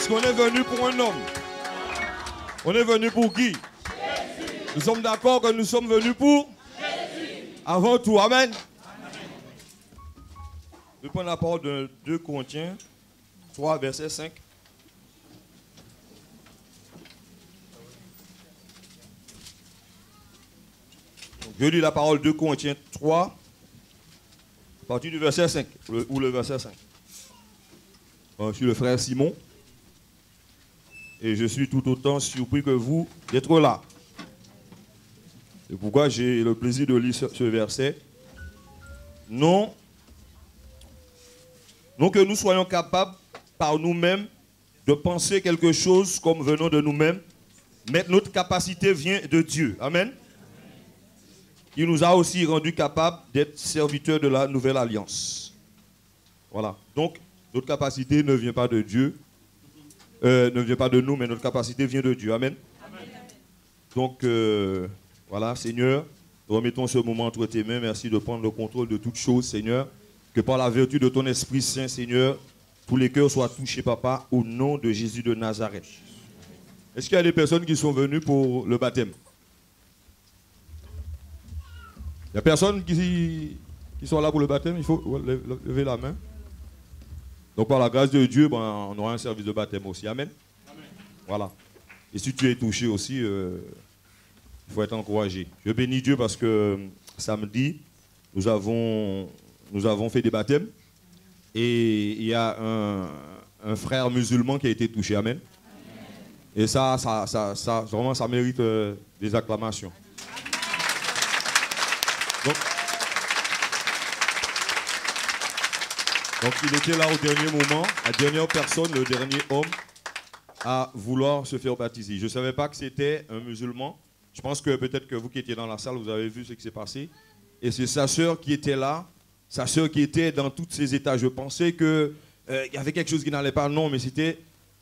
Est-ce qu'on est venu pour un homme? On est venu pour qui? Nous sommes d'accord que nous sommes venus pour? Avant tout, amen. Je prends la parole de 2 Corinthiens 3, verset 5. Donc, je lis la parole de 2 Corinthiens 3, à partir du verset 5, ou le verset 5. Je suis le frère Simon, et je suis tout autant surpris que vous d'être là. C'est pourquoi j'ai le plaisir de lire ce verset. Non que nous soyons capables par nous-mêmes de penser quelque chose comme venant de nous-mêmes, mais notre capacité vient de Dieu. Amen. Il nous a aussi rendus capables d'être serviteurs de la nouvelle alliance. Voilà. Donc, notre capacité ne vient pas de Dieu, ne vient pas de nous, mais notre capacité vient de Dieu. Amen. Amen. Donc, voilà, Seigneur, remettons ce moment entre tes mains. Merci de prendre le contrôle de toutes choses, Seigneur. Que par la vertu de ton Esprit Saint, Seigneur, tous les cœurs soient touchés, Papa, au nom de Jésus de Nazareth. Est-ce qu'il y a des personnes qui sont venues pour le baptême? Il y a personne qui sont là pour le baptême? Il faut lever la main. Donc par la grâce de Dieu, on aura un service de baptême aussi. Amen. Amen. Voilà. Et si tu es touché aussi, il faut être encouragé. Je bénis Dieu parce que samedi, nous avons fait des baptêmes. Et il y a un frère musulman qui a été touché. Amen. Et ça vraiment, ça mérite des acclamations. Donc il était là au dernier moment, la dernière personne, le dernier homme à vouloir se faire baptiser. Je ne savais pas que c'était un musulman. Je pense que peut-être que vous qui étiez dans la salle, vous avez vu ce qui s'est passé. Et c'est sa sœur qui était là, sa sœur qui était dans tous ses états. Je pensais qu'il y avait quelque chose qui n'allait pas. Non, mais c'était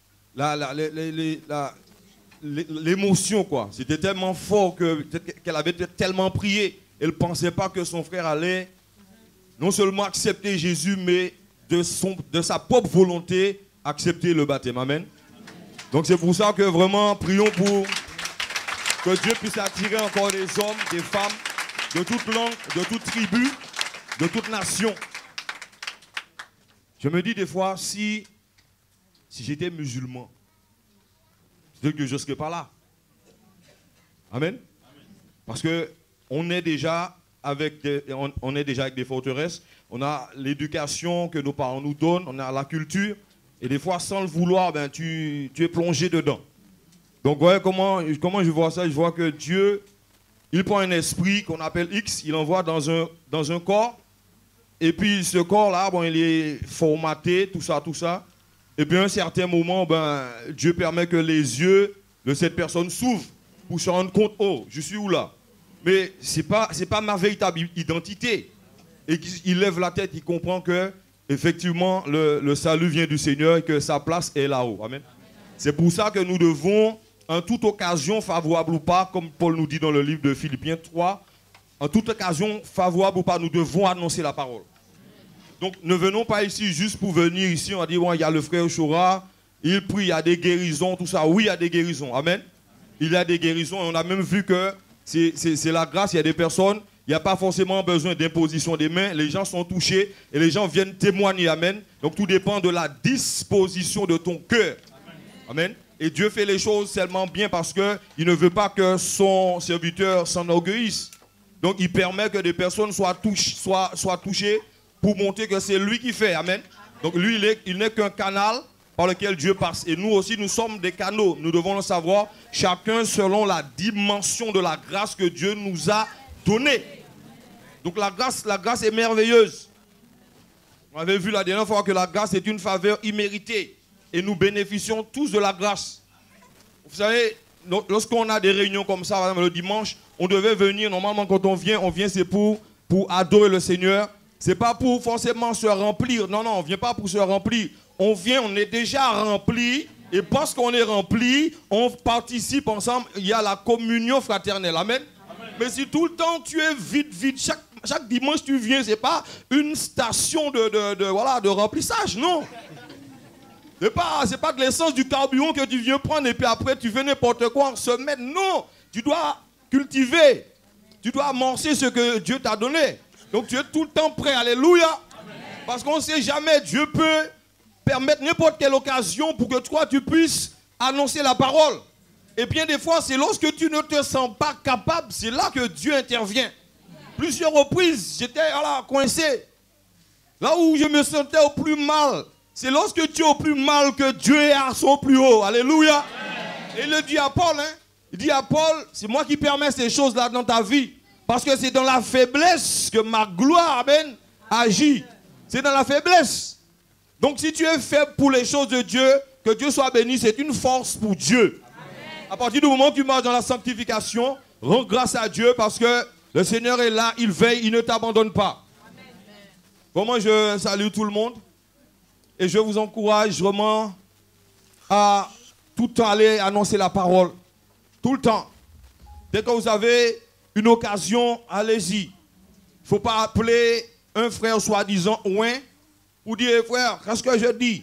l'émotion, quoi. C'était tellement fort qu'elle avait tellement prié. Elle ne pensait pas que son frère allait non seulement accepter Jésus, mais de sa propre volonté, accepter le baptême. Amen. Donc c'est pour ça que vraiment, prions pour que Dieu puisse attirer encore des hommes, des femmes, de toute langue, de toute tribu, de toute nation. Je me dis des fois, si j'étais musulman, c'est que je ne serais pas là. Amen. Parce que on est déjà avec des forteresses. On a l'éducation que nos parents nous donnent, on a la culture. Et des fois, sans le vouloir, tu es plongé dedans. Donc, voyez comment je vois ça? Je vois que Dieu, il prend un esprit qu'on appelle X, il envoie dans un corps. Et puis, ce corps-là, il est formaté, tout ça. Et puis, à un certain moment, Dieu permet que les yeux de cette personne s'ouvrent pour se rendre compte, oh, je suis où là? Mais ce n'est pas ma véritable identité. Et il lève la tête, il comprend que effectivement le salut vient du Seigneur et que sa place est là-haut. Amen. C'est pour ça que nous devons, en toute occasion, favorable ou pas, comme Paul nous dit dans le livre de Philippiens 3, en toute occasion, favorable ou pas, nous devons annoncer la parole. Donc ne venons pas ici juste pour venir ici, on va dire, il y a le frère Chora, il prie, il y a des guérisons, tout ça. Oui, il y a des guérisons. Amen. Il y a des guérisons et on a même vu que c'est la grâce, il y a des personnes, il n'y a pas forcément besoin d'imposition des mains, les gens sont touchés et les gens viennent témoigner, amen. Donc tout dépend de la disposition de ton cœur, amen. Et Dieu fait les choses tellement bien parce qu'il ne veut pas que son serviteur s'enorgueillisse. Donc il permet que des personnes soient touchées pour montrer que c'est lui qui fait, amen. Donc lui, il n'est qu'un canal par lequel Dieu passe. Et nous aussi, nous sommes des canaux. Nous devons le savoir, chacun selon la dimension de la grâce que Dieu nous a donnée. Donc la grâce est merveilleuse. On avait vu la dernière fois que la grâce est une faveur imméritée. Et nous bénéficions tous de la grâce. Vous savez, lorsqu'on a des réunions comme ça, le dimanche, on devait venir. Normalement, quand on vient c'est pour adorer le Seigneur. Ce n'est pas pour forcément se remplir. Non, on ne vient pas pour se remplir. On vient, on est déjà rempli. Et parce qu'on est rempli, on participe ensemble. Il y a la communion fraternelle. Amen. Amen. Mais si tout le temps tu es vide, chaque dimanche tu viens, ce n'est pas une station de remplissage, non. C'est pas de l'essence du carburant que tu viens prendre et puis après tu fais n'importe quoi en semaine. Non, tu dois cultiver. Tu dois amorcer ce que Dieu t'a donné. Donc tu es tout le temps prêt. Alléluia. Amen. Parce qu'on ne sait jamais. Dieu peut permettre n'importe quelle occasion pour que toi tu puisses annoncer la parole. Et bien des fois, c'est lorsque tu ne te sens pas capable, c'est là que Dieu intervient. Plusieurs reprises, j'étais coincé. Là où je me sentais au plus mal, c'est lorsque tu es au plus mal que Dieu est à son plus haut. Alléluia. Amen. Et il le dit à Paul, il dit à Paul, c'est moi qui permets ces choses-là dans ta vie. Parce que c'est dans la faiblesse que ma gloire, amen, agit. C'est dans la faiblesse. Donc si tu es faible pour les choses de Dieu, que Dieu soit béni, c'est une force pour Dieu. Amen. À partir du moment où tu marches dans la sanctification, rends grâce à Dieu parce que le Seigneur est là, il veille, il ne t'abandonne pas. Bon, moi je salue tout le monde et je vous encourage vraiment à tout le temps aller annoncer la parole. Tout le temps. Dès que vous avez une occasion, allez-y. Il ne faut pas appeler un frère soi-disant ouin ou dire frère, qu'est-ce que je dis?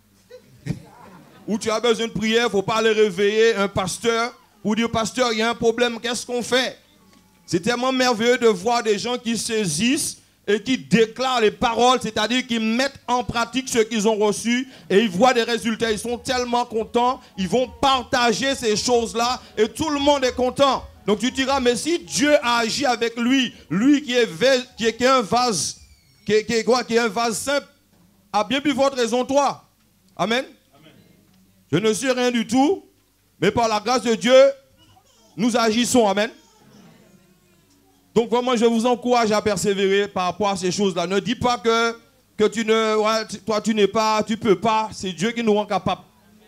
Ou tu as besoin de prière, il ne faut pas aller réveiller un pasteur ou dire pasteur, il y a un problème, qu'est-ce qu'on fait? C'est tellement merveilleux de voir des gens qui saisissent et qui déclarent les paroles, c'est-à-dire qu'ils mettent en pratique ce qu'ils ont reçu et ils voient des résultats. Ils sont tellement contents, ils vont partager ces choses-là et tout le monde est content. Donc tu diras, mais si Dieu a agi avec lui, lui qui est un vase, qui est un vase simple, a bien plus forte raison toi. Amen. Amen. Je ne suis rien du tout, mais par la grâce de Dieu, nous agissons. Amen. Donc vraiment, je vous encourage à persévérer par rapport à ces choses-là. Ne dis pas que toi tu n'es pas, tu peux pas. C'est Dieu qui nous rend capables.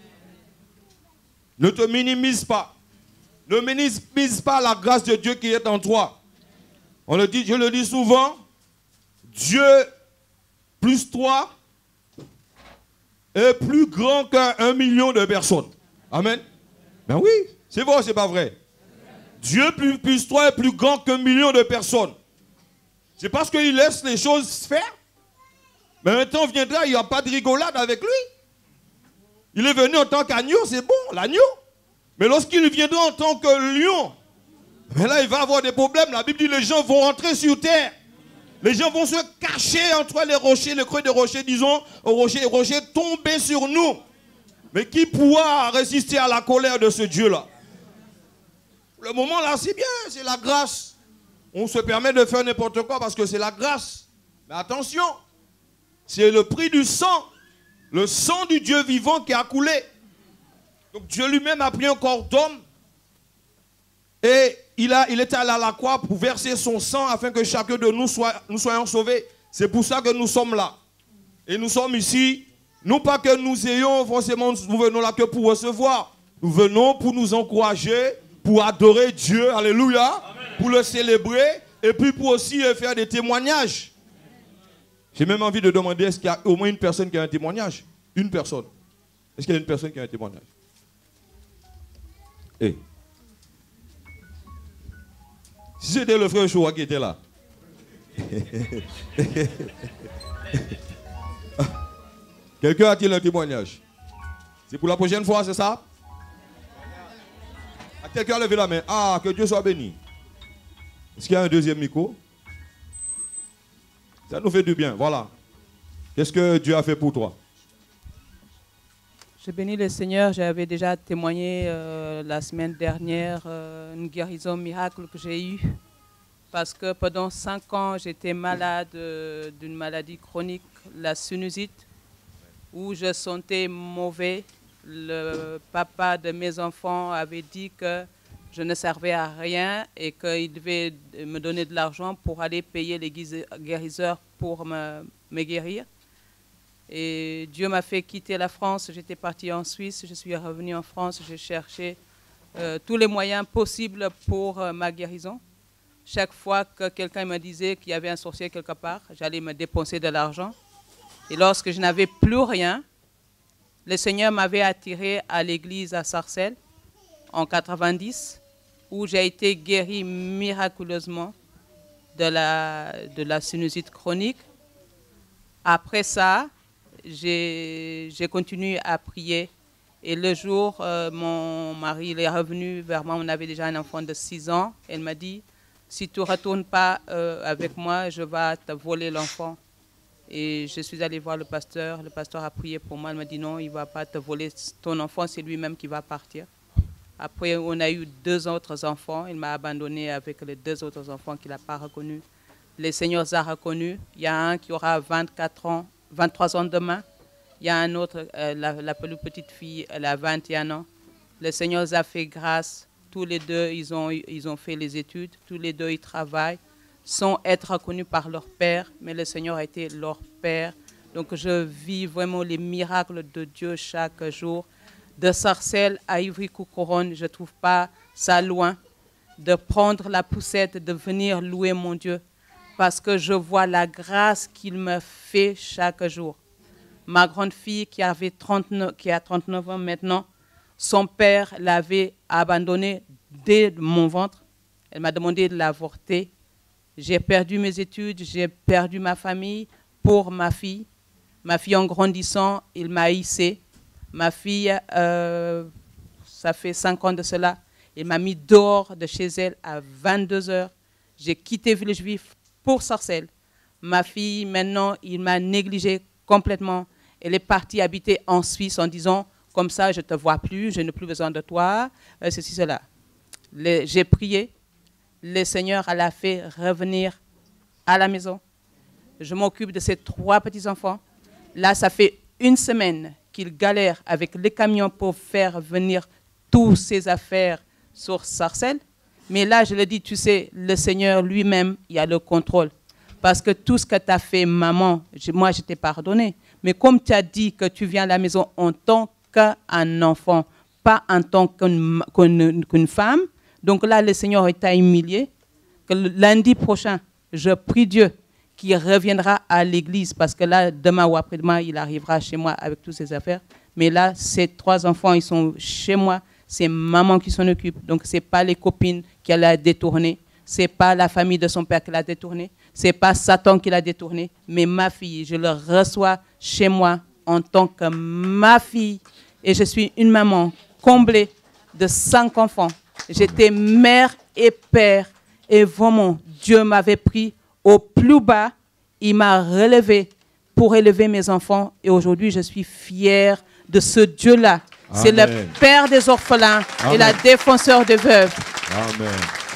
Ne te minimise pas. Ne minimise pas la grâce de Dieu qui est en toi. On le dit, je le dis souvent, Dieu plus toi est plus grand qu'1 million de personnes. Amen. Ben oui, c'est vrai, c'est pas vrai. Dieu plus toi est plus grand qu'1 million de personnes. C'est parce qu'il laisse les choses faire. Mais un temps viendra, il n'y a pas de rigolade avec lui. Il est venu en tant qu'agneau, c'est bon, l'agneau. Mais lorsqu'il viendra en tant que lion, mais là il va avoir des problèmes. La Bible dit que les gens vont rentrer sur terre. Les gens vont se cacher entre les rochers, le creux des rochers, disons, aux rochers tomber sur nous. Mais qui pourra résister à la colère de ce Dieu-là? Le moment là, c'est bien, c'est la grâce. On se permet de faire n'importe quoi parce que c'est la grâce. Mais attention, c'est le prix du sang, le sang du Dieu vivant qui a coulé. Donc Dieu lui-même a pris un corps d'homme et il était allé à la croix pour verser son sang afin que chacun de nous soyons sauvés. C'est pour ça que nous sommes là. Et nous sommes ici, non pas que nous ayons forcément, nous venons là que pour recevoir. Nous venons pour nous encourager, pour adorer Dieu, alléluia, amen, pour le célébrer et puis pour aussi faire des témoignages. J'ai même envie de demander, est-ce qu'il y a au moins une personne qui a un témoignage? Une personne. Est-ce qu'il y a une personne qui a un témoignage? Hey. Si c'était le frère Choua qui était là. Quelqu'un a-t-il un témoignage? C'est pour la prochaine fois, c'est ça? Quelqu'un a levé la main. Ah, que Dieu soit béni. Est-ce qu'il y a un deuxième micro? Ça nous fait du bien, voilà. Qu'est-ce que Dieu a fait pour toi? Je bénis le Seigneur. J'avais déjà témoigné la semaine dernière une guérison miracle que j'ai eue. Parce que pendant 5 ans, j'étais malade d'une maladie chronique, la sinusite, où je sentais mauvais. Le papa de mes enfants avait dit que je ne servais à rien et qu'il devait me donner de l'argent pour aller payer les guérisseurs pour me guérir. Et Dieu m'a fait quitter la France. J'étais partie en Suisse, je suis revenue en France. J'ai cherché tous les moyens possibles pour ma guérison. Chaque fois que quelqu'un me disait qu'il y avait un sorcier quelque part, j'allais me dépenser de l'argent. Et lorsque je n'avais plus rien, le Seigneur m'avait attiré à l'église à Sarcelles en 90, où j'ai été guéri miraculeusement de la sinusite chronique. Après ça, j'ai continué à prier. Et le jour, mon mari il est revenu vers moi. On avait déjà un enfant de 6 ans. Elle m'a dit, si tu ne retournes pas avec moi, je vais te voler l'enfant. Et je suis allée voir le pasteur. Le pasteur a prié pour moi. Il m'a dit, non, il ne va pas te voler ton enfant. C'est lui-même qui va partir. Après, on a eu 2 autres enfants. Il m'a abandonné avec les 2 autres enfants qu'il n'a pas reconnus. Le Seigneur les a reconnus. Il y a un qui aura 23 ans demain. Il y a un autre, la plus petite fille, elle a 21 ans. Le Seigneur les a fait grâce. Tous les 2, ils ont fait les études. Tous les 2, ils travaillent sans être reconnus par leur père. Mais le Seigneur a été leur père. Donc, je vis vraiment les miracles de Dieu chaque jour. De Sarcelles à Ivry-Couronne, je ne trouve pas ça loin. De prendre la poussette, de venir louer mon Dieu. Parce que je vois la grâce qu'il me fait chaque jour. Ma grande fille qui a 39 ans maintenant, son père l'avait abandonnée dès mon ventre. Elle m'a demandé de l'avorter. J'ai perdu mes études, j'ai perdu ma famille pour ma fille. Ma fille en grandissant, il m'a haïssé. Ma fille, ça fait 5 ans de cela, il m'a mis dehors de chez elle à 22 heures. J'ai quitté Village Juif pour Sarcelles. Ma fille, maintenant, il m'a négligée complètement. Elle est partie habiter en Suisse en disant, comme ça, je ne te vois plus, je n'ai plus besoin de toi, ceci, cela. J'ai prié, le Seigneur l'a fait revenir à la maison. Je m'occupe de ces 3 petits-enfants. Là, ça fait 1 semaine qu'il galère avec les camions pour faire venir toutes ses affaires sur Sarcelles. Mais là, je le dis, tu sais, le Seigneur lui-même, il a le contrôle. Parce que tout ce que tu as fait, maman, moi, je t'ai pardonné. Mais comme tu as dit que tu viens à la maison en tant qu'un enfant, pas en tant qu'une femme, donc là, le Seigneur t'a humilié. Que le lundi prochain, je prie Dieu qu'il reviendra à l'église. Parce que là, demain ou après-demain, il arrivera chez moi avec toutes ses affaires. Mais là, ces 3 enfants, ils sont chez moi. C'est maman qui s'en occupe. Donc, ce n'est pas les copines qui l'a détourné. Ce n'est pas la famille de son père qui l'a détourné. Ce n'est pas Satan qui l'a détourné. Mais ma fille, je le reçois chez moi en tant que ma fille. Et je suis une maman comblée de 5 enfants. J'étais mère et père. Et vraiment, Dieu m'avait pris au plus bas. Il m'a relevé pour élever mes enfants. Et aujourd'hui, je suis fière de ce Dieu-là. C'est le père des orphelins et la défenseur des veuves. Amen.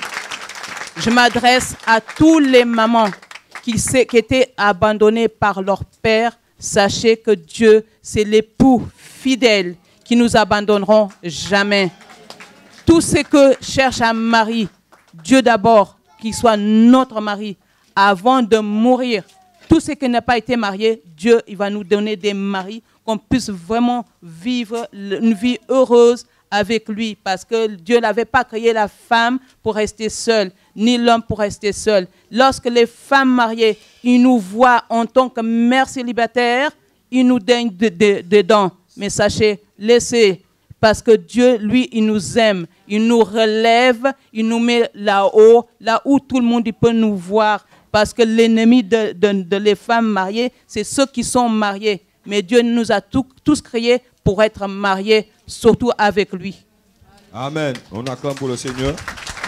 Je m'adresse à tous les mamans qui étaient abandonnées par leur père. Sachez que Dieu, c'est l'époux fidèle qui nous abandonneront jamais. Tout ce que cherche un mari, Dieu d'abord, qu'il soit notre mari, avant de mourir. Tout ce qui n'a pas été marié, Dieu, il va nous donner des maris, qu'on puisse vraiment vivre une vie heureuse avec lui. Parce que Dieu n'avait pas créé la femme pour rester seule, ni l'homme pour rester seul. Lorsque les femmes mariées, ils nous voient en tant que mères célibataires, ils nous daignent dedans. Mais sachez, laissez, parce que Dieu, lui, il nous aime. Il nous relève, il nous met là-haut, là où tout le monde peut nous voir. Parce que l'ennemi de les femmes mariées, c'est ceux qui sont mariés. Mais Dieu nous a tous créés pour être mariés, surtout avec lui. Amen. On acclame pour le Seigneur.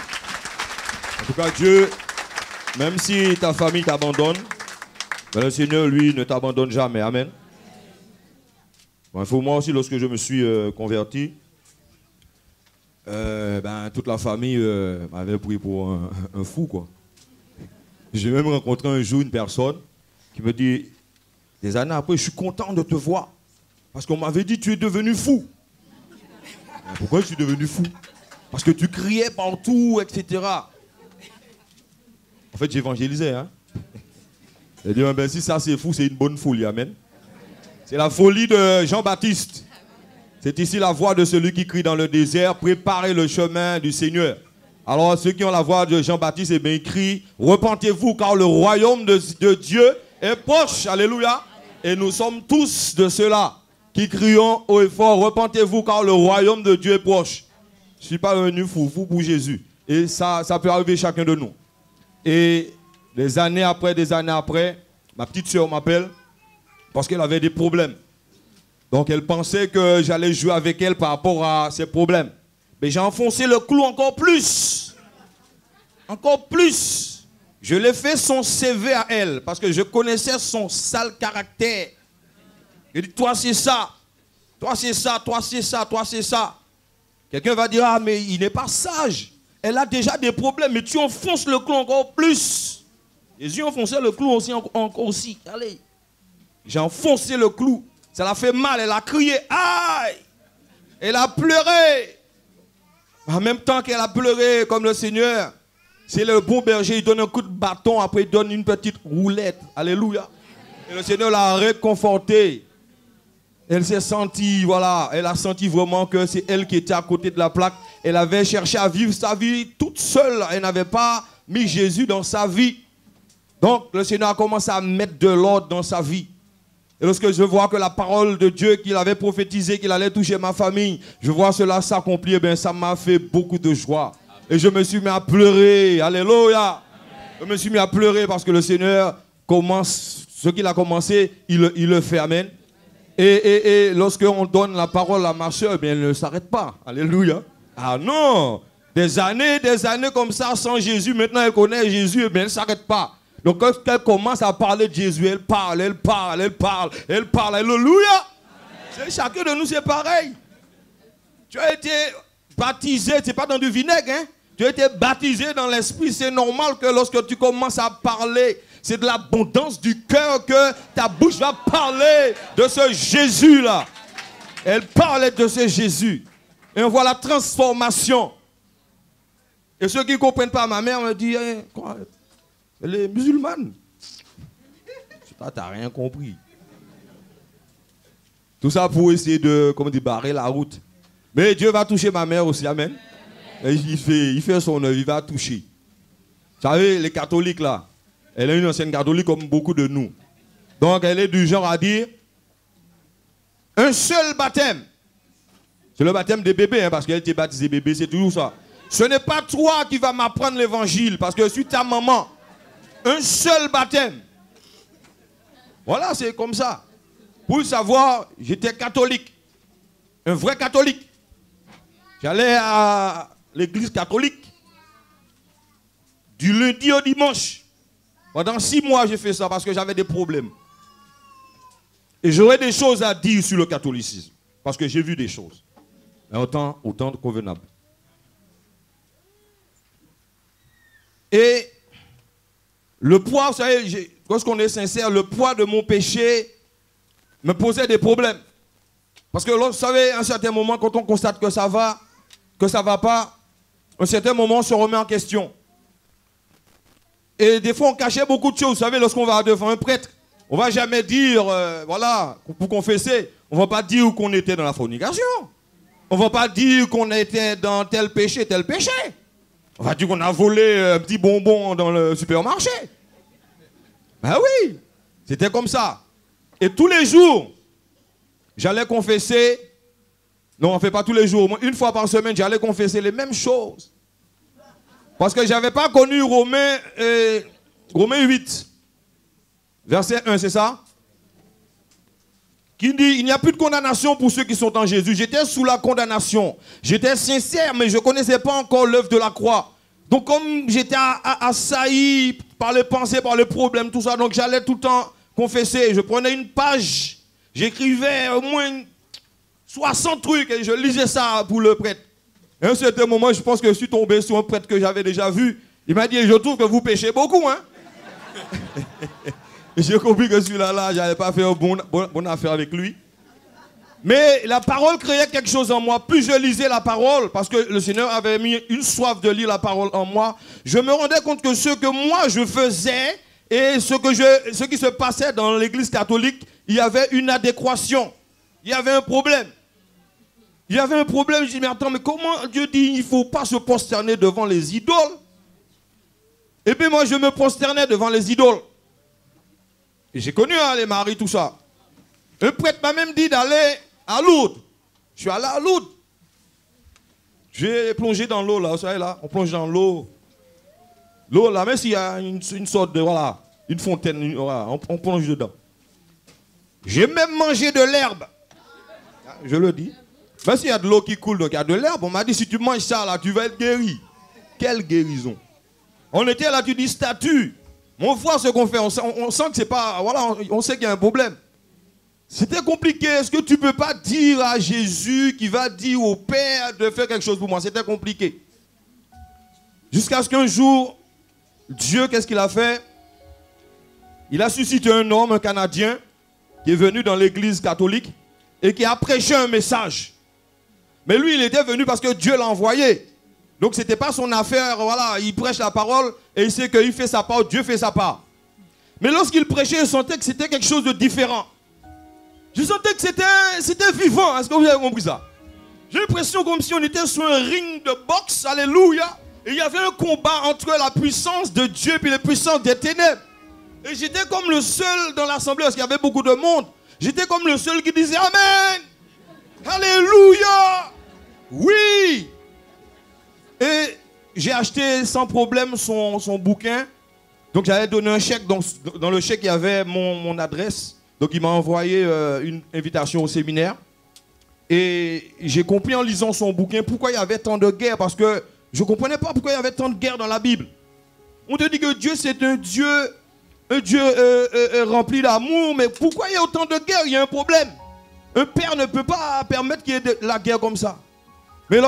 En tout cas, Dieu, même si ta famille t'abandonne, le Seigneur, lui, ne t'abandonne jamais. Amen. Bon, il faut moi aussi, lorsque je me suis converti, toute la famille m'avait pris pour un fou, quoi. J'ai même rencontré un jour une personne qui me dit, des années après, je suis content de te voir. Parce qu'on m'avait dit, tu es devenu fou. Pourquoi je suis devenu fou? Parce que tu criais partout, etc. En fait, j'évangélisais. Hein? Et dit, si ça c'est fou, c'est une bonne folie. Amen. C'est la folie de Jean-Baptiste. C'est ici la voix de celui qui crie dans le désert, préparez le chemin du Seigneur. Alors, ceux qui ont la voix de Jean-Baptiste, eh bien, ils crient, repentez-vous, car le royaume de Dieu est proche. Alléluia. Et nous sommes tous de ceux-là qui crions haut et fort, repentez-vous, car le royaume de Dieu est proche. Je ne suis pas devenu fou pour Jésus. Et ça peut arriver chacun de nous. Et des années après, ma petite soeur m'appelle. parce qu'elle avait des problèmes. Donc elle pensait que j'allais jouer avec elle par rapport à ses problèmes. Mais j'ai enfoncé le clou encore plus. Encore plus. Je l'ai fait son CV à elle, parce que je connaissais son sale caractère. Je dis, toi c'est ça, toi c'est ça, toi c'est ça, toi c'est ça. Quelqu'un va dire, ah mais il n'est pas sage. Elle a déjà des problèmes, mais tu enfonces le clou encore plus. Jésus enfonçait le clou aussi. Allez. J'ai enfoncé le clou. Ça l'a fait mal, elle a crié, aïe. Elle a pleuré. En même temps qu'elle a pleuré comme le Seigneur, c'est le bon berger, il donne un coup de bâton, après il donne une petite roulette. Alléluia. Et le Seigneur l'a réconfortée. Elle s'est sentie, voilà, elle a senti vraiment que c'est elle qui était à côté de la plaque. Elle avait cherché à vivre sa vie toute seule. Elle n'avait pas mis Jésus dans sa vie. Donc le Seigneur a commencé à mettre de l'ordre dans sa vie. Et lorsque je vois que la parole de Dieu qu'il avait prophétisé, qu'il allait toucher ma famille, je vois cela s'accomplir, bien ça m'a fait beaucoup de joie. Et je me suis mis à pleurer. Alléluia. Je me suis mis à pleurer parce que le Seigneur commence, ce qu'il a commencé, il le fait. Amen. Et lorsqu'on donne la parole à ma soeur, bien, elle ne s'arrête pas. Alléluia. Ah non. Des années comme ça sans Jésus. Maintenant, elle connaît Jésus, mais elle ne s'arrête pas. Donc, quand elle commence à parler de Jésus, elle parle. Alléluia. Chacun de nous, c'est pareil. Tu as été baptisé, ce n'est pas dans du vinaigre, hein? Tu as été baptisé dans l'esprit. C'est normal que lorsque tu commences à parler, c'est de l'abondance du cœur que ta bouche va parler de ce Jésus-là. Elle parlait de ce Jésus. Et on voit la transformation. Et ceux qui ne comprennent pas, ma mère me dit, hey, quoi, elle est musulmane. Tu n'as rien compris. Tout ça pour essayer de, comment dire, barrer la route. Mais Dieu va toucher ma mère aussi, amen. Et il fait son œuvre, il va toucher. Vous savez, les catholiques là, elle est une ancienne catholique comme beaucoup de nous. Donc elle est du genre à dire, un seul baptême. C'est le baptême des bébés, hein, parce qu'elle était baptisée bébé, c'est toujours ça. Ce n'est pas toi qui vas m'apprendre l'évangile, parce que je suis ta maman. Un seul baptême. Voilà, c'est comme ça. Pour le savoir, j'étais catholique. Un vrai catholique. J'allais à l'église catholique du lundi au dimanche. Pendant 6 mois, j'ai fait ça parce que j'avais des problèmes. Et j'aurais des choses à dire sur le catholicisme. Parce que j'ai vu des choses. Mais autant convenable. Et le poids, vous savez, lorsqu'on est sincère, le poids de mon péché me posait des problèmes. Parce que, vous savez, à un certain moment, quand on constate que ça va pas, à un certain moment, on se remet en question. Et des fois, on cachait beaucoup de choses. Vous savez, lorsqu'on va devant un prêtre, on ne va jamais dire, voilà, pour confesser, on ne va pas dire qu'on était dans la fornication. On ne va pas dire qu'on était dans tel péché. On va dire qu'on a volé un petit bonbon dans le supermarché. Ben oui, c'était comme ça. Et tous les jours, j'allais confesser. Non, on ne fait pas tous les jours. Une fois par semaine, j'allais confesser les mêmes choses. Parce que je n'avais pas connu Romains 8, verset 1, c'est ça? Qui dit, il n'y a plus de condamnation pour ceux qui sont en Jésus. J'étais sous la condamnation. J'étais sincère, mais je ne connaissais pas encore l'œuvre de la croix. Donc comme j'étais assailli par les pensées, par les problèmes, tout ça, donc j'allais tout le temps confesser. Je prenais une page, j'écrivais au moins 60 trucs et je lisais ça pour le prêtre. Et à un certain moment, je pense que je suis tombé sur un prêtre que j'avais déjà vu. Il m'a dit, je trouve que vous péchez beaucoup, hein. J'ai compris que celui-là, je n'avais pas fait une bonne affaire avec lui. Mais la parole créait quelque chose en moi. Plus je lisais la parole, parce que le Seigneur avait mis une soif de lire la parole en moi, je me rendais compte que ce que moi je faisais et ce qui se passait dans l'église catholique, il y avait une adéquation. Il y avait un problème. Il y avait un problème. Je dis, mais attends, mais comment Dieu dit il ne faut pas se prosterner devant les idoles? Et puis moi, je me prosternais devant les idoles. Et j'ai connu les maris, tout ça. Un prêtre m'a même dit d'aller à Lourdes. Je suis allé à Lourdes. J'ai plongé dans l'eau, là, vous savez, là, on plonge dans l'eau. L'eau, là, même s'il y a une sorte de, voilà, une fontaine, voilà, on plonge dedans. J'ai même mangé de l'herbe. Je le dis. Même s'il y a de l'eau qui coule, donc il y a de l'herbe. On m'a dit, si tu manges ça, là, tu vas être guéri. Quelle guérison. On était là, tu dis statut. On voit ce qu'on fait. On sent que c'est pas... Voilà, on sait qu'il y a un problème. C'était compliqué. Est-ce que tu ne peux pas dire à Jésus qui va dire au Père de faire quelque chose pour moi? C'était compliqué. Jusqu'à ce qu'un jour, Dieu, qu'est-ce qu'il a fait? Il a suscité un homme, un Canadien, qui est venu dans l'église catholique et qui a prêché un message. Mais lui, il était venu parce que Dieu l'a envoyé. Donc, ce n'était pas son affaire. Voilà, il prêche la parole et il sait qu'il fait sa part, Dieu fait sa part. Mais lorsqu'il prêchait, je sentais que c'était quelque chose de différent. Je sentais que c'était vivant. Est-ce que vous avez compris ça? J'ai l'impression comme si on était sur un ring de boxe. Alléluia. Et il y avait un combat entre la puissance de Dieu et les puissances des ténèbres. Et j'étais comme le seul dans l'assemblée, parce qu'il y avait beaucoup de monde. J'étais comme le seul qui disait Amen. Alléluia. Oui. Et j'ai acheté sans problème son bouquin. Donc j'avais donné un chèque. Dans le chèque, il y avait mon adresse. Donc il m'a envoyé une invitation au séminaire. Et j'ai compris en lisant son bouquin pourquoi il y avait tant de guerres. Parce que je ne comprenais pas pourquoi il y avait tant de guerres dans la Bible. On te dit que Dieu c'est un Dieu rempli d'amour. Mais pourquoi il y a autant de guerres? Il y a un problème. Un père ne peut pas permettre qu'il y ait de la guerre comme ça. Mais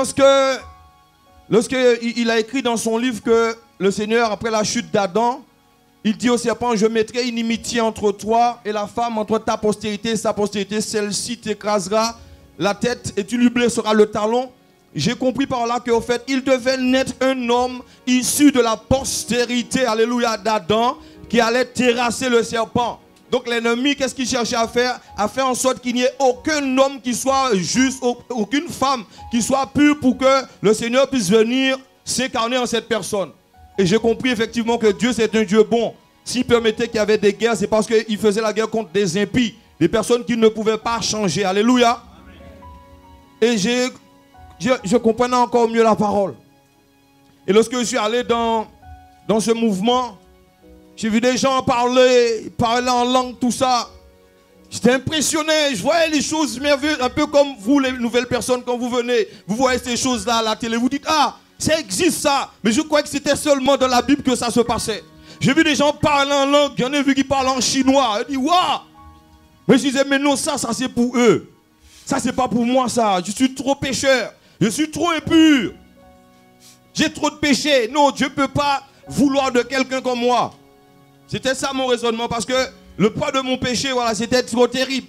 lorsqu'il a écrit dans son livre que le Seigneur, après la chute d'Adam, il dit au serpent, je mettrai une inimitié entre toi et la femme, entre ta postérité et sa postérité. Celle-ci t'écrasera la tête et tu lui blesseras le talon. J'ai compris par là qu'au fait, il devait naître un homme issu de la postérité, alléluia, d'Adam, qui allait terrasser le serpent. Donc l'ennemi, qu'est-ce qu'il cherchait à faire? À faire en sorte qu'il n'y ait aucun homme qui soit juste, aucune femme qui soit pure pour que le Seigneur puisse venir s'incarner en cette personne. Et j'ai compris effectivement que Dieu c'est un Dieu bon. S'il permettait qu'il y avait des guerres, c'est parce qu'il faisait la guerre contre des impies, des personnes qui ne pouvaient pas changer. Alléluia. Et je comprenais encore mieux la parole. Et lorsque je suis allé dans ce mouvement, j'ai vu des gens parler en langue, tout ça. J'étais impressionné, je voyais les choses merveilleuses, un peu comme vous, les nouvelles personnes, quand vous venez, vous voyez ces choses-là à la télé, vous dites, ah, ça existe ça. Mais je croyais que c'était seulement dans la Bible que ça se passait. J'ai vu des gens parler en langue, j'en ai vu qui parlent en chinois. Je dis, waouh! Mais je disais, mais non, ça c'est pour eux. Ça, c'est pas pour moi, ça. Je suis trop pécheur. Je suis trop impur. J'ai trop de péché. Non, Dieu ne peut pas vouloir de quelqu'un comme moi. C'était ça mon raisonnement, parce que le poids de mon péché, voilà, c'était trop terrible.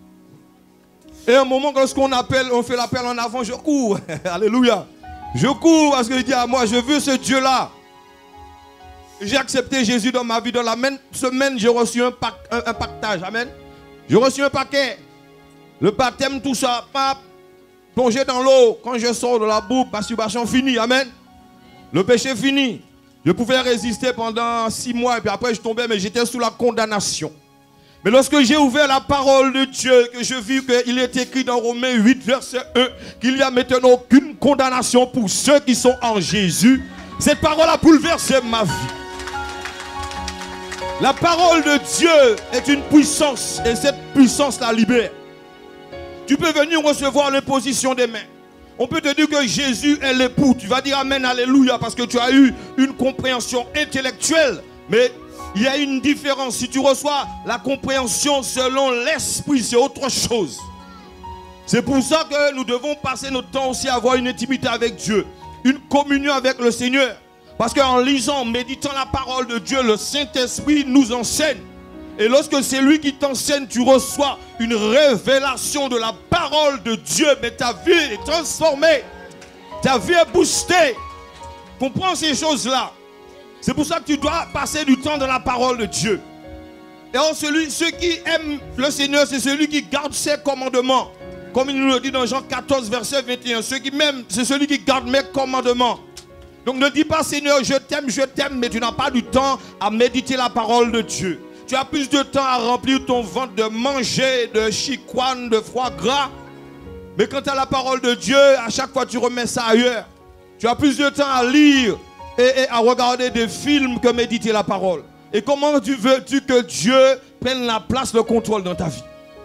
Et à un moment, lorsqu'on fait l'appel en avant, je cours. Alléluia. Je cours parce que je dis à moi, je veux ce Dieu-là. J'ai accepté Jésus dans ma vie. Dans la même semaine, j'ai reçu un pactage. Amen. J'ai reçu un paquet. Le baptême, tout ça. Pap, plongé dans l'eau. Quand je sors de la boue, masturbation finie. Amen. Le péché fini. Je pouvais résister pendant 6 mois. Et puis après, je tombais, mais j'étais sous la condamnation. Mais lorsque j'ai ouvert la parole de Dieu, que je vis qu'il est écrit dans Romains 8, verset 1, qu'il n'y a maintenant aucune condamnation pour ceux qui sont en Jésus, cette parole a bouleversé ma vie. La parole de Dieu est une puissance et cette puissance la libère. Tu peux venir recevoir l'imposition des mains. On peut te dire que Jésus est l'époux. Tu vas dire Amen, Alléluia, parce que tu as eu une compréhension intellectuelle. Mais il y a une différence. Si tu reçois la compréhension selon l'esprit, c'est autre chose. C'est pour ça que nous devons passer notre temps aussi à avoir une intimité avec Dieu. Une communion avec le Seigneur. Parce qu'en lisant, en méditant la parole de Dieu, le Saint-Esprit nous enseigne. Et lorsque c'est lui qui t'enseigne, tu reçois une révélation de la parole de Dieu. Mais ta vie est transformée. Ta vie est boostée. Comprends ces choses-là. C'est pour ça que tu dois passer du temps dans la parole de Dieu. Et ceux qui aiment le Seigneur, c'est celui qui garde ses commandements. Comme il nous le dit dans Jean 14, verset 21. Ceux qui m'aiment, c'est celui qui garde mes commandements. Donc ne dis pas Seigneur, je t'aime, mais tu n'as pas du temps à méditer la parole de Dieu. Tu as plus de temps à remplir ton ventre de manger, de chicoine, de foie gras. Mais quand tu as la parole de Dieu, à chaque fois tu remets ça ailleurs. Tu as plus de temps à lire et à regarder des films que méditer la parole. Et comment veux-tu que Dieu prenne la place, le contrôle dans ta vie?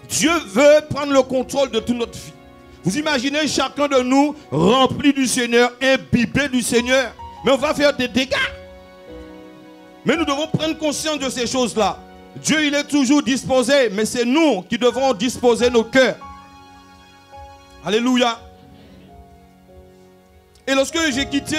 Dieu veut prendre le contrôle de toute notre vie. Vous imaginez chacun de nous rempli du Seigneur, imbibé du Seigneur. Mais on va faire des dégâts. Mais nous devons prendre conscience de ces choses-là. Dieu, il est toujours disposé, mais c'est nous qui devons disposer nos cœurs. Alléluia. Et lorsque j'ai quitté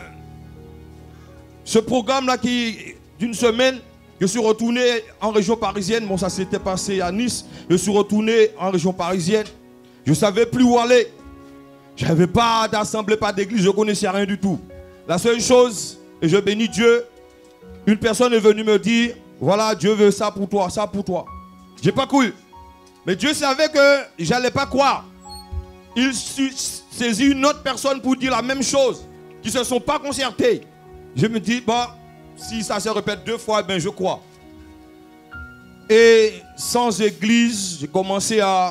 ce programme-là d'une semaine, je suis retourné en région parisienne. Bon, ça s'était passé à Nice. Je suis retourné en région parisienne. Je ne savais plus où aller. Je n'avais pas d'assemblée, pas d'église. Je ne connaissais rien du tout. La seule chose, et je bénis Dieu, une personne est venue me dire, voilà, Dieu veut ça pour toi, ça pour toi. Je n'ai pas cru. Mais Dieu savait que je n'allais pas croire. Il saisit une autre personne pour dire la même chose, qui ne se sont pas concertés. Je me dis, bon, si ça se répète 2 fois, ben je crois. Et sans église, j'ai commencé à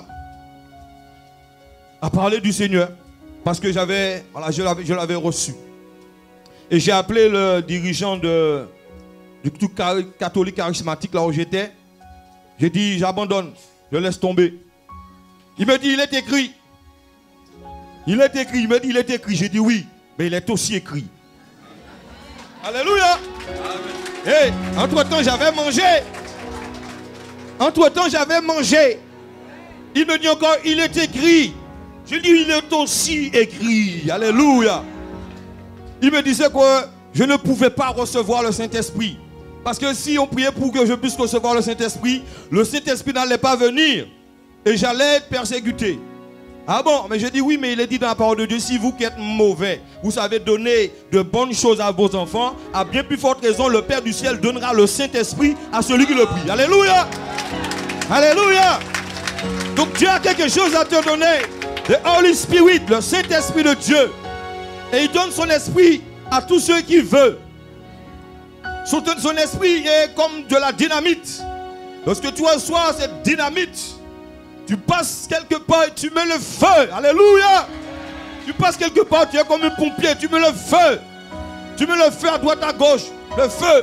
parler du Seigneur. Parce que voilà, je l'avais reçu. Et j'ai appelé le dirigeant du tout catholique charismatique là où j'étais. J'ai dit, j'abandonne, je laisse tomber. Il me dit, il est écrit. Il est écrit, il me dit, il est écrit. J'ai dit oui, mais il est aussi écrit. Alléluia. Hey, entre-temps, j'avais mangé. Entre-temps, j'avais mangé. Il me dit encore, il est écrit. Je dis, il est aussi écrit. Alléluia. Il me disait que je ne pouvais pas recevoir le Saint-Esprit. Parce que si on priait pour que je puisse recevoir le Saint-Esprit n'allait pas venir. Et j'allais être persécuté. Ah bon, mais je dis oui, mais il est dit dans la parole de Dieu, si vous qui êtes mauvais, vous savez donner de bonnes choses à vos enfants, à bien plus forte raison, le Père du ciel donnera le Saint-Esprit à celui qui le prie. Alléluia. Alléluia. Donc Dieu a quelque chose à te donner. The Holy Spirit, le Saint-Esprit de Dieu. Et il donne son esprit à tous ceux qui veulent. Son esprit est comme de la dynamite. Lorsque tu reçois cette dynamite, tu passes quelque part et tu mets le feu. Alléluia. Tu passes quelque part, tu es comme un pompier, tu mets le feu. Tu mets le feu à droite, à gauche. Le feu.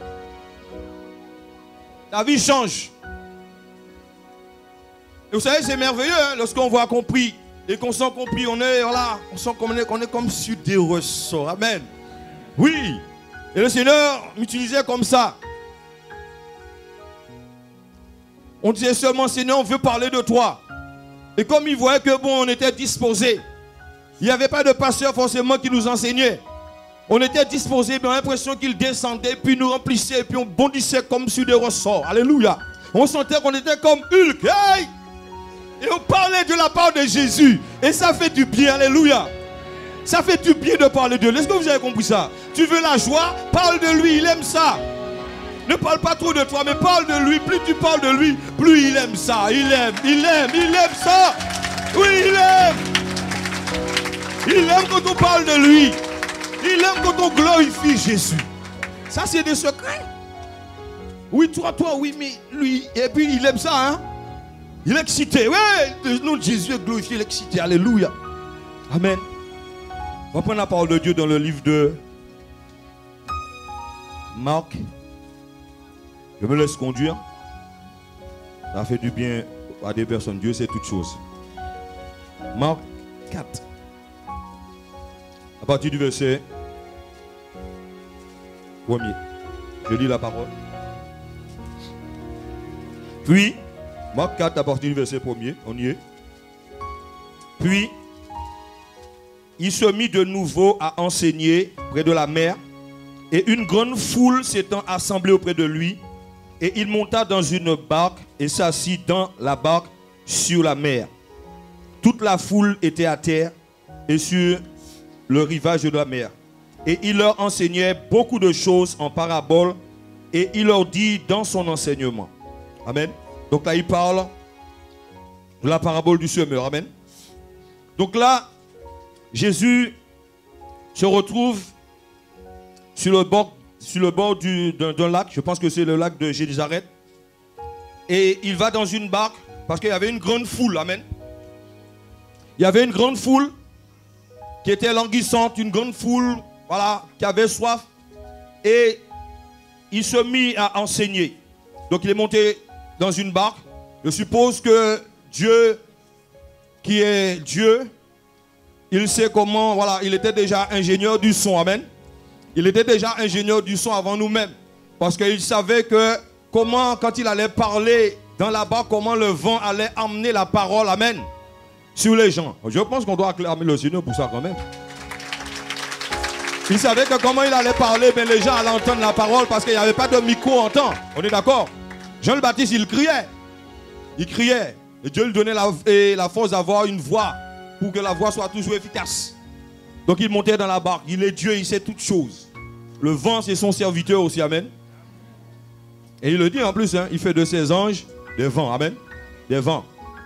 Ta vie change. Et vous savez, c'est merveilleux hein, lorsqu'on voit compris et qu'on sent compris. On sent qu'on est comme sur des ressorts. Amen. Oui. Et le Seigneur m'utilisait comme ça. On disait seulement, Seigneur, on veut parler de toi. Et comme il voyait que bon, on était disposés. Il n'y avait pas de pasteur forcément qui nous enseignait. On était disposés, mais on a l'impression qu'il descendait, puis nous remplissait, puis on bondissait comme sur des ressorts. Alléluia. On sentait qu'on était comme Hulk. Hey! Et on parlait de la part de Jésus. Et ça fait du bien. Alléluia. Ça fait du bien de parler de lui. Est-ce que vous avez compris ça? Tu veux la joie? Parle de lui. Il aime ça. Ne parle pas trop de toi, mais parle de lui. Plus tu parles de lui, plus il aime ça. Il aime ça. Oui, il aime. Il aime quand on parle de lui. Il aime quand on glorifie Jésus. Ça, c'est des secrets. Oui, toi, oui, mais lui. Et puis, il aime ça, hein? Il est excité. Oui, le nom de Jésus est glorifié, il est excité. Alléluia. Amen. On va prendre la parole de Dieu dans le livre de Marc. Je me laisse conduire. Ça fait du bien à des personnes. Dieu sait toutes choses. Marc 4. À partir du verset 1er. Je lis la parole. Puis, Marc 4 à partir du verset 1er. On y est. Puis, il se mit de nouveau à enseigner près de la mer. Et une grande foule s'étant assemblée auprès de lui. Et il monta dans une barque et s'assit dans la barque sur la mer. Toute la foule était à terre et sur le rivage de la mer. Et il leur enseignait beaucoup de choses en paraboles et il leur dit dans son enseignement. Amen. Donc là, il parle de la parabole du semeur. Amen. Donc là, Jésus se retrouve sur le bord d'un lac. Je pense que c'est le lac de Génézareth. Et il va dans une barque parce qu'il y avait une grande foule. Amen. Il y avait une grande foule qui était languissante, une grande foule, voilà, qui avait soif. Et il se mit à enseigner. Donc il est monté dans une barque. Je suppose que Dieu, qui est Dieu, il sait comment, voilà, il était déjà ingénieur du son, amen. Il était déjà ingénieur du son avant nous-mêmes. Parce qu'il savait que comment, quand il allait parler dans la barque, comment le vent allait emmener la parole, amen, sur les gens. Je pense qu'on doit acclamer le Seigneur pour ça quand même. Il savait que comment il allait parler, ben les gens allaient entendre la parole parce qu'il n'y avait pas de micro en temps. On est d'accord? Jean le Baptiste, il criait. Il criait. Et Dieu lui donnait la force d'avoir une voix pour que la voix soit toujours efficace. Donc il montait dans la barque. Il est Dieu, il sait toutes choses. Le vent, c'est son serviteur aussi, amen. Et il le dit en plus, hein, il fait de ses anges des vents, amen. Des vents.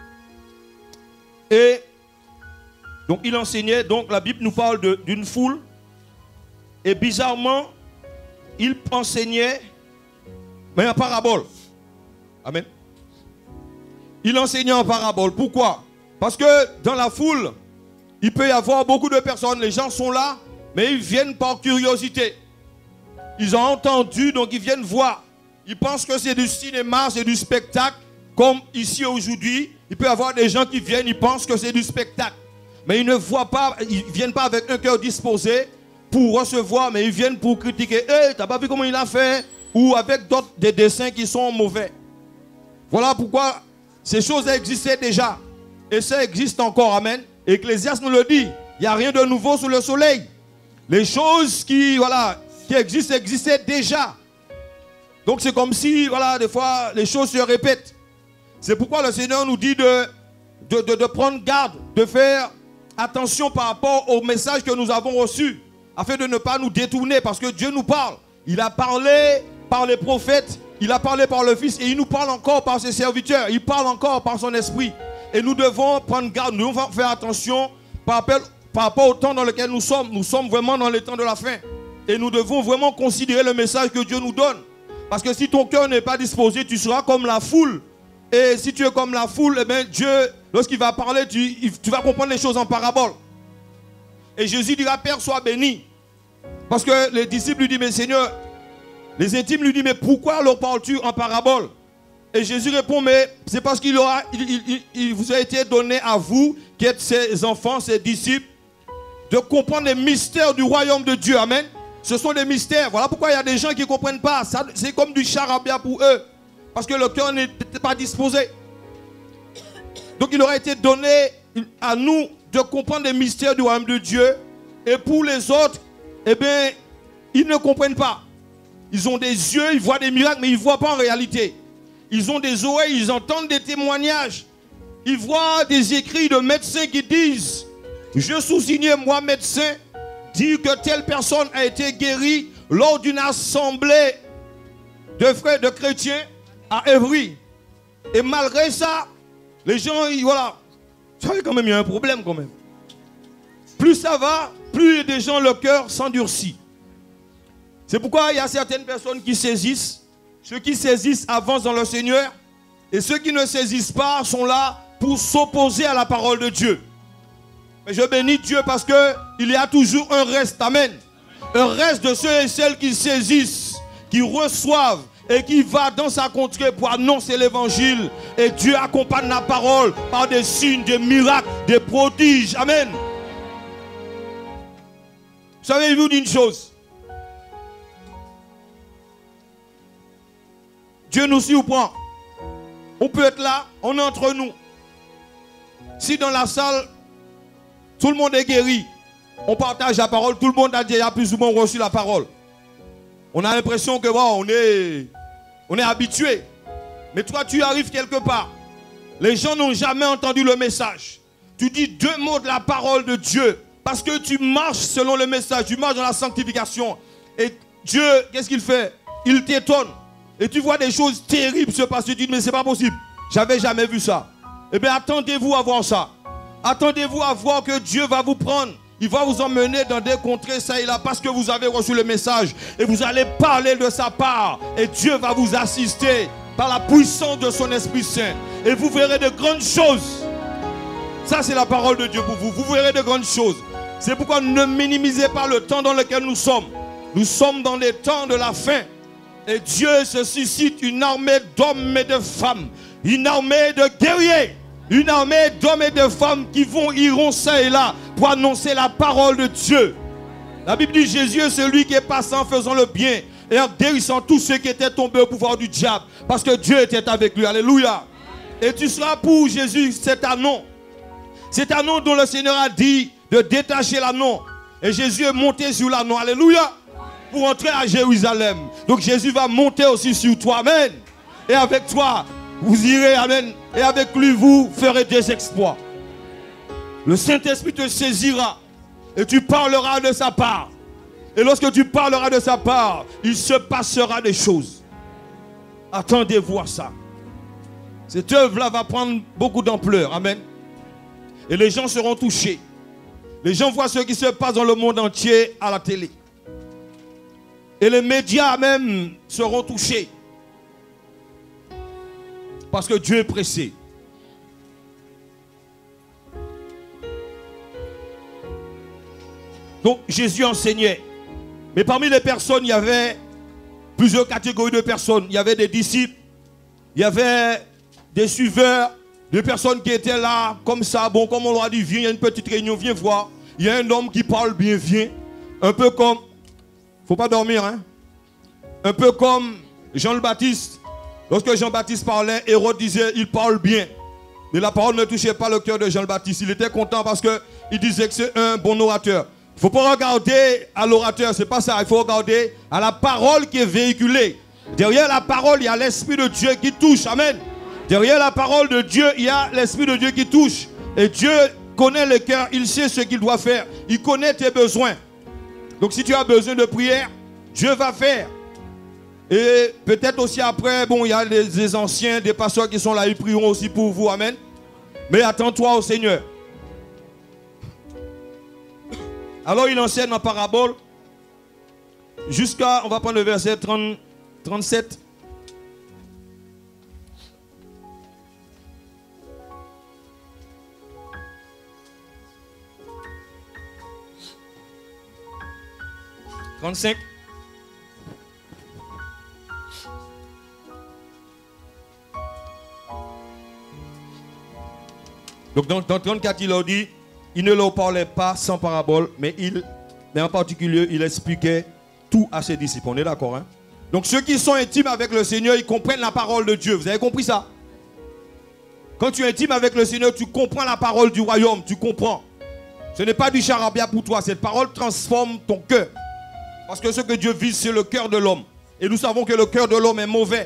Et donc il enseignait, donc la Bible nous parle d'une foule. Et bizarrement, il enseignait, mais en parabole. Amen. Il enseignait en parabole. Pourquoi? Parce que dans la foule, il peut y avoir beaucoup de personnes. Les gens sont là, mais ils viennent par curiosité. Ils ont entendu, donc ils viennent voir. Ils pensent que c'est du cinéma, c'est du spectacle. Comme ici aujourd'hui, il peut y avoir des gens qui viennent, ils pensent que c'est du spectacle. Mais ils ne voient pas, ils ne viennent pas avec un cœur disposé pour recevoir, mais ils viennent pour critiquer. Hey, t'as pas vu comment il a fait? Ou avec d'autres des dessins qui sont mauvais. Voilà pourquoi ces choses existaient déjà. Et ça existe encore, amen. Ecclésiaste nous le dit. Il n'y a rien de nouveau sous le soleil. Les choses qui existent, existaient déjà. Donc c'est comme si, voilà, des fois, les choses se répètent. C'est pourquoi le Seigneur nous dit de prendre garde, de faire attention par rapport au message que nous avons reçu, afin de ne pas nous détourner, parce que Dieu nous parle. Il a parlé par les prophètes, il a parlé par le Fils, et il nous parle encore par ses serviteurs, il parle encore par son esprit. Et nous devons prendre garde, nous devons faire attention par rapport au temps dans lequel nous sommes. Nous sommes vraiment dans les temps de la fin. Et nous devons vraiment considérer le message que Dieu nous donne. Parce que si ton cœur n'est pas disposé, tu seras comme la foule. Et si tu es comme la foule, eh bien Dieu, lorsqu'il va parler, tu vas comprendre les choses en parabole. Et Jésus dira, Père, sois béni. Parce que les disciples lui disent, mais Seigneur, les intimes lui disent, mais pourquoi leur parles-tu en parabole? Et Jésus répond, mais c'est parce qu'il vous a été donné à vous, qui êtes ses enfants, ses disciples, de comprendre les mystères du royaume de Dieu. Amen. Ce sont des mystères. Voilà pourquoi il y a des gens qui ne comprennent pas. C'est comme du charabia pour eux. Parce que le cœur n'était pas disposé. Donc il aurait été donné à nous de comprendre les mystères du royaume de Dieu. Et pour les autres, eh bien, ils ne comprennent pas. Ils ont des yeux, ils voient des miracles, mais ils ne voient pas en réalité. Ils ont des oreilles, ils entendent des témoignages. Ils voient des écrits de médecins qui disent, je sous-signais, moi médecin, dire que telle personne a été guérie lors d'une assemblée de frères, de chrétiens à Évry. Et malgré ça, les gens, voilà, ça fait quand même, il y a un problème quand même. Plus ça va, plus des gens, le cœur s'endurcit. C'est pourquoi il y a certaines personnes qui saisissent. Ceux qui saisissent avancent dans le Seigneur. Et ceux qui ne saisissent pas sont là pour s'opposer à la parole de Dieu. Mais je bénis Dieu parce qu'il y a toujours un reste. Amen. Un reste de ceux et celles qui saisissent, qui reçoivent et qui va dans sa contrée pour annoncer l'évangile. Et Dieu accompagne la parole par des signes, des miracles, des prodiges. Amen. Vous savez, je vous dis une chose. Dieu nous surprend. On peut être là, on est entre nous. Si dans la salle, tout le monde est guéri, on partage la parole, tout le monde a déjà plus ou moins reçu la parole. On a l'impression que bon, on est habitué. Mais toi, tu arrives quelque part. Les gens n'ont jamais entendu le message. Tu dis 2 mots de la parole de Dieu. Parce que tu marches selon le message, tu marches dans la sanctification. Et Dieu, qu'est-ce qu'il fait? Il t'étonne. Et tu vois des choses terribles se passer. Tu dis, mais c'est pas possible. J'avais jamais vu ça. Eh bien, attendez-vous à voir ça. Attendez-vous à voir que Dieu va vous prendre. Il va vous emmener dans des contrées, ça et là, parce que vous avez reçu le message. Et vous allez parler de sa part. Et Dieu va vous assister par la puissance de son Esprit Saint. Et vous verrez de grandes choses. Ça, c'est la parole de Dieu pour vous. Vous verrez de grandes choses. C'est pourquoi ne minimisez pas le temps dans lequel nous sommes. Nous sommes dans les temps de la fin. Et Dieu se suscite une armée d'hommes et de femmes une armée de guerriers, une armée d'hommes et de femmes qui iront ça et là pour annoncer la parole de Dieu. La Bible dit Jésus est celui qui est passé en faisant le bien et en guérissant tous ceux qui étaient tombés au pouvoir du diable, parce que Dieu était avec lui. Alléluia. Et tu seras pour Jésus cet anneau. Cet anneau dont le Seigneur a dit de détacher l'anneau. Et Jésus est monté sur l'anneau. Alléluia. Pour entrer à Jérusalem. Donc Jésus va monter aussi sur toi. Amen. Et avec toi, vous irez. Amen. Et avec lui, vous ferez des exploits. Le Saint-Esprit te saisira. Et tu parleras de sa part. Et lorsque tu parleras de sa part, il se passera des choses. Attendez-vous à ça. Cette œuvre-là va prendre beaucoup d'ampleur. Amen. Et les gens seront touchés. Les gens voient ce qui se passe dans le monde entier à la télé. Et les médias même seront touchés. Parce que Dieu est pressé. Donc Jésus enseignait. Mais parmi les personnes, il y avait plusieurs catégories de personnes. Il y avait des disciples. Il y avait des suiveurs. Des personnes qui étaient là, comme ça, bon, comme on leur a dit, viens, il y a une petite réunion, viens voir. Il y a un homme qui parle bien, viens. Un peu comme, faut pas dormir, hein. Un peu comme Jean le Baptiste. Lorsque Jean-Baptiste parlait, Hérode disait, il parle bien. Mais la parole ne touchait pas le cœur de Jean le Baptiste. Il était content parce qu'il disait que c'est un bon orateur. Il ne faut pas regarder à l'orateur, c'est pas ça. Il faut regarder à la parole qui est véhiculée. Derrière la parole, il y a l'Esprit de Dieu qui touche. Amen. Derrière la parole de Dieu, il y a l'Esprit de Dieu qui touche. Et Dieu connaît le cœur, il sait ce qu'il doit faire. Il connaît tes besoins. Donc si tu as besoin de prière, Dieu va faire. Et peut-être aussi après, bon, il y a des anciens, des pasteurs qui sont là, ils prieront aussi pour vous. Amen. Mais attends-toi au Seigneur. Alors il enseigne en parabole jusqu'à, on va prendre le verset 37. Donc dans 34, il leur dit, il ne leur parlait pas sans parabole, mais en particulier, il expliquait tout à ses disciples. On est d'accord, hein? Donc ceux qui sont intimes avec le Seigneur, ils comprennent la parole de Dieu. Vous avez compris ça? Quand tu es intime avec le Seigneur, tu comprends la parole du royaume, tu comprends. Ce n'est pas du charabia pour toi, cette parole transforme ton cœur. Parce que ce que Dieu vise, c'est le cœur de l'homme. Et nous savons que le cœur de l'homme est mauvais.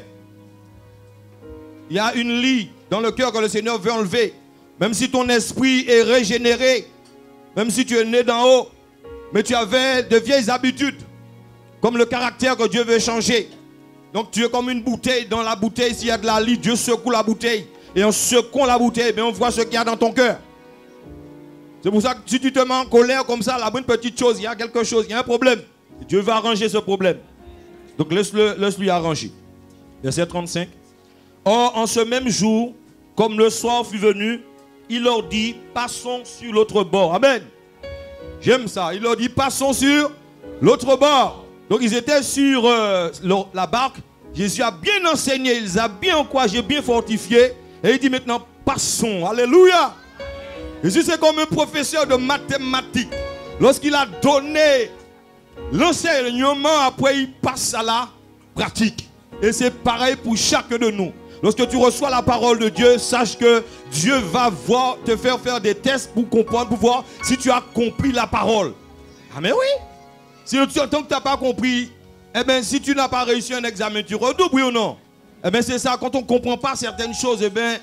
Il y a une lie dans le cœur que le Seigneur veut enlever. Même si ton esprit est régénéré, même si tu es né d'en haut, mais tu avais de vieilles habitudes, comme le caractère que Dieu veut changer. Donc tu es comme une bouteille. Dans la bouteille, s'il y a de la lie, Dieu secoue la bouteille. Et en secouant la bouteille, on voit ce qu'il y a dans ton cœur. C'est pour ça que si tu te mets en colère comme ça, la bonne petite chose, il y a quelque chose, il y a un problème. Dieu va arranger ce problème. Donc laisse-lui arranger. Verset 35. Or, en ce même jour, comme le soir fut venu, il leur dit, passons sur l'autre bord. Amen. J'aime ça. Il leur dit, passons sur l'autre bord. Donc ils étaient sur la barque. Jésus a bien enseigné, il les a bien encouragés, bien fortifiés. Et il dit maintenant, passons. Alléluia. Jésus, c'est comme un professeur de mathématiques. Lorsqu'il a donné l'enseignement, après il passe à la pratique. Et c'est pareil pour chacun de nous. Lorsque tu reçois la parole de Dieu, sache que Dieu va te faire des tests pour comprendre, pour voir si tu as compris la parole. Ah mais oui. Si tant que tu n'as pas compris, eh bien si tu n'as pas réussi un examen, tu redoubles, oui ou non? Eh bien c'est ça, quand on ne comprend pas certaines choses, eh bien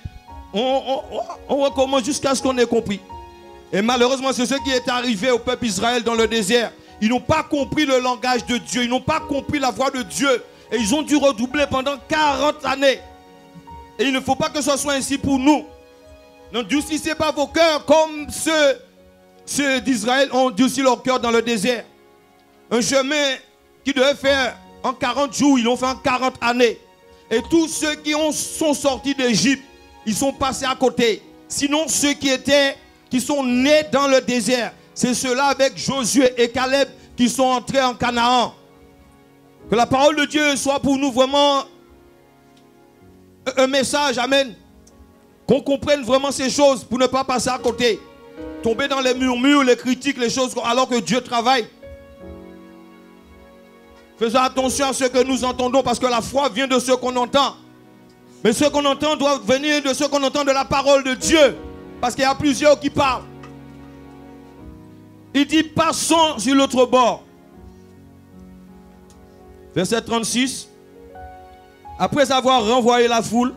on recommence jusqu'à ce qu'on ait compris. Et malheureusement, c'est ce qui est arrivé au peuple Israël dans le désert. Ils n'ont pas compris le langage de Dieu, ils n'ont pas compris la voix de Dieu. Et ils ont dû redoubler pendant 40 années. Et il ne faut pas que ce soit ainsi pour nous. N'endurcissez pas vos cœurs comme ceux d'Israël ont endurci leur cœur dans le désert. Un chemin qui devait faire en 40 jours, ils l'ont fait en 40 années. Et tous ceux qui sont sortis d'Égypte, ils sont passés à côté. Sinon, ceux qui sont nés dans le désert, c'est ceux-là avec Josué et Caleb qui sont entrés en Canaan. Que la parole de Dieu soit pour nous vraiment un message, amen, Qu'on comprenne vraiment ces choses pour ne pas passer à côté. Tomber dans les murmures, les critiques, les choses alors que Dieu travaille. Faisons attention à ce que nous entendons parce que la foi vient de ce qu'on entend. Mais ce qu'on entend doit venir de ce qu'on entend de la parole de Dieu. Parce qu'il y a plusieurs qui parlent. Il dit passons sur l'autre bord. Verset 36. Après avoir renvoyé la foule,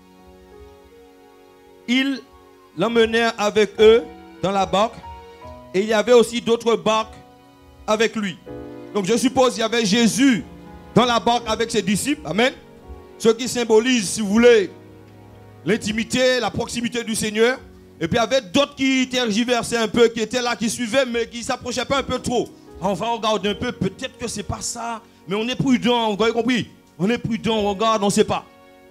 ils l'emmenèrent avec eux dans la barque. Et il y avait aussi d'autres barques avec lui. Donc je suppose qu'il y avait Jésus dans la barque avec ses disciples. Amen. Ce qui symbolise, si vous voulez, l'intimité, la proximité du Seigneur. Et puis il y avait d'autres qui tergiversaient un peu, qui étaient là, qui suivaient, mais qui ne s'approchaient pas un peu trop. On va regarder un peu, peut-être que ce n'est pas ça, mais on est prudent, vous avez compris? On est prudent, on regarde, on ne sait pas.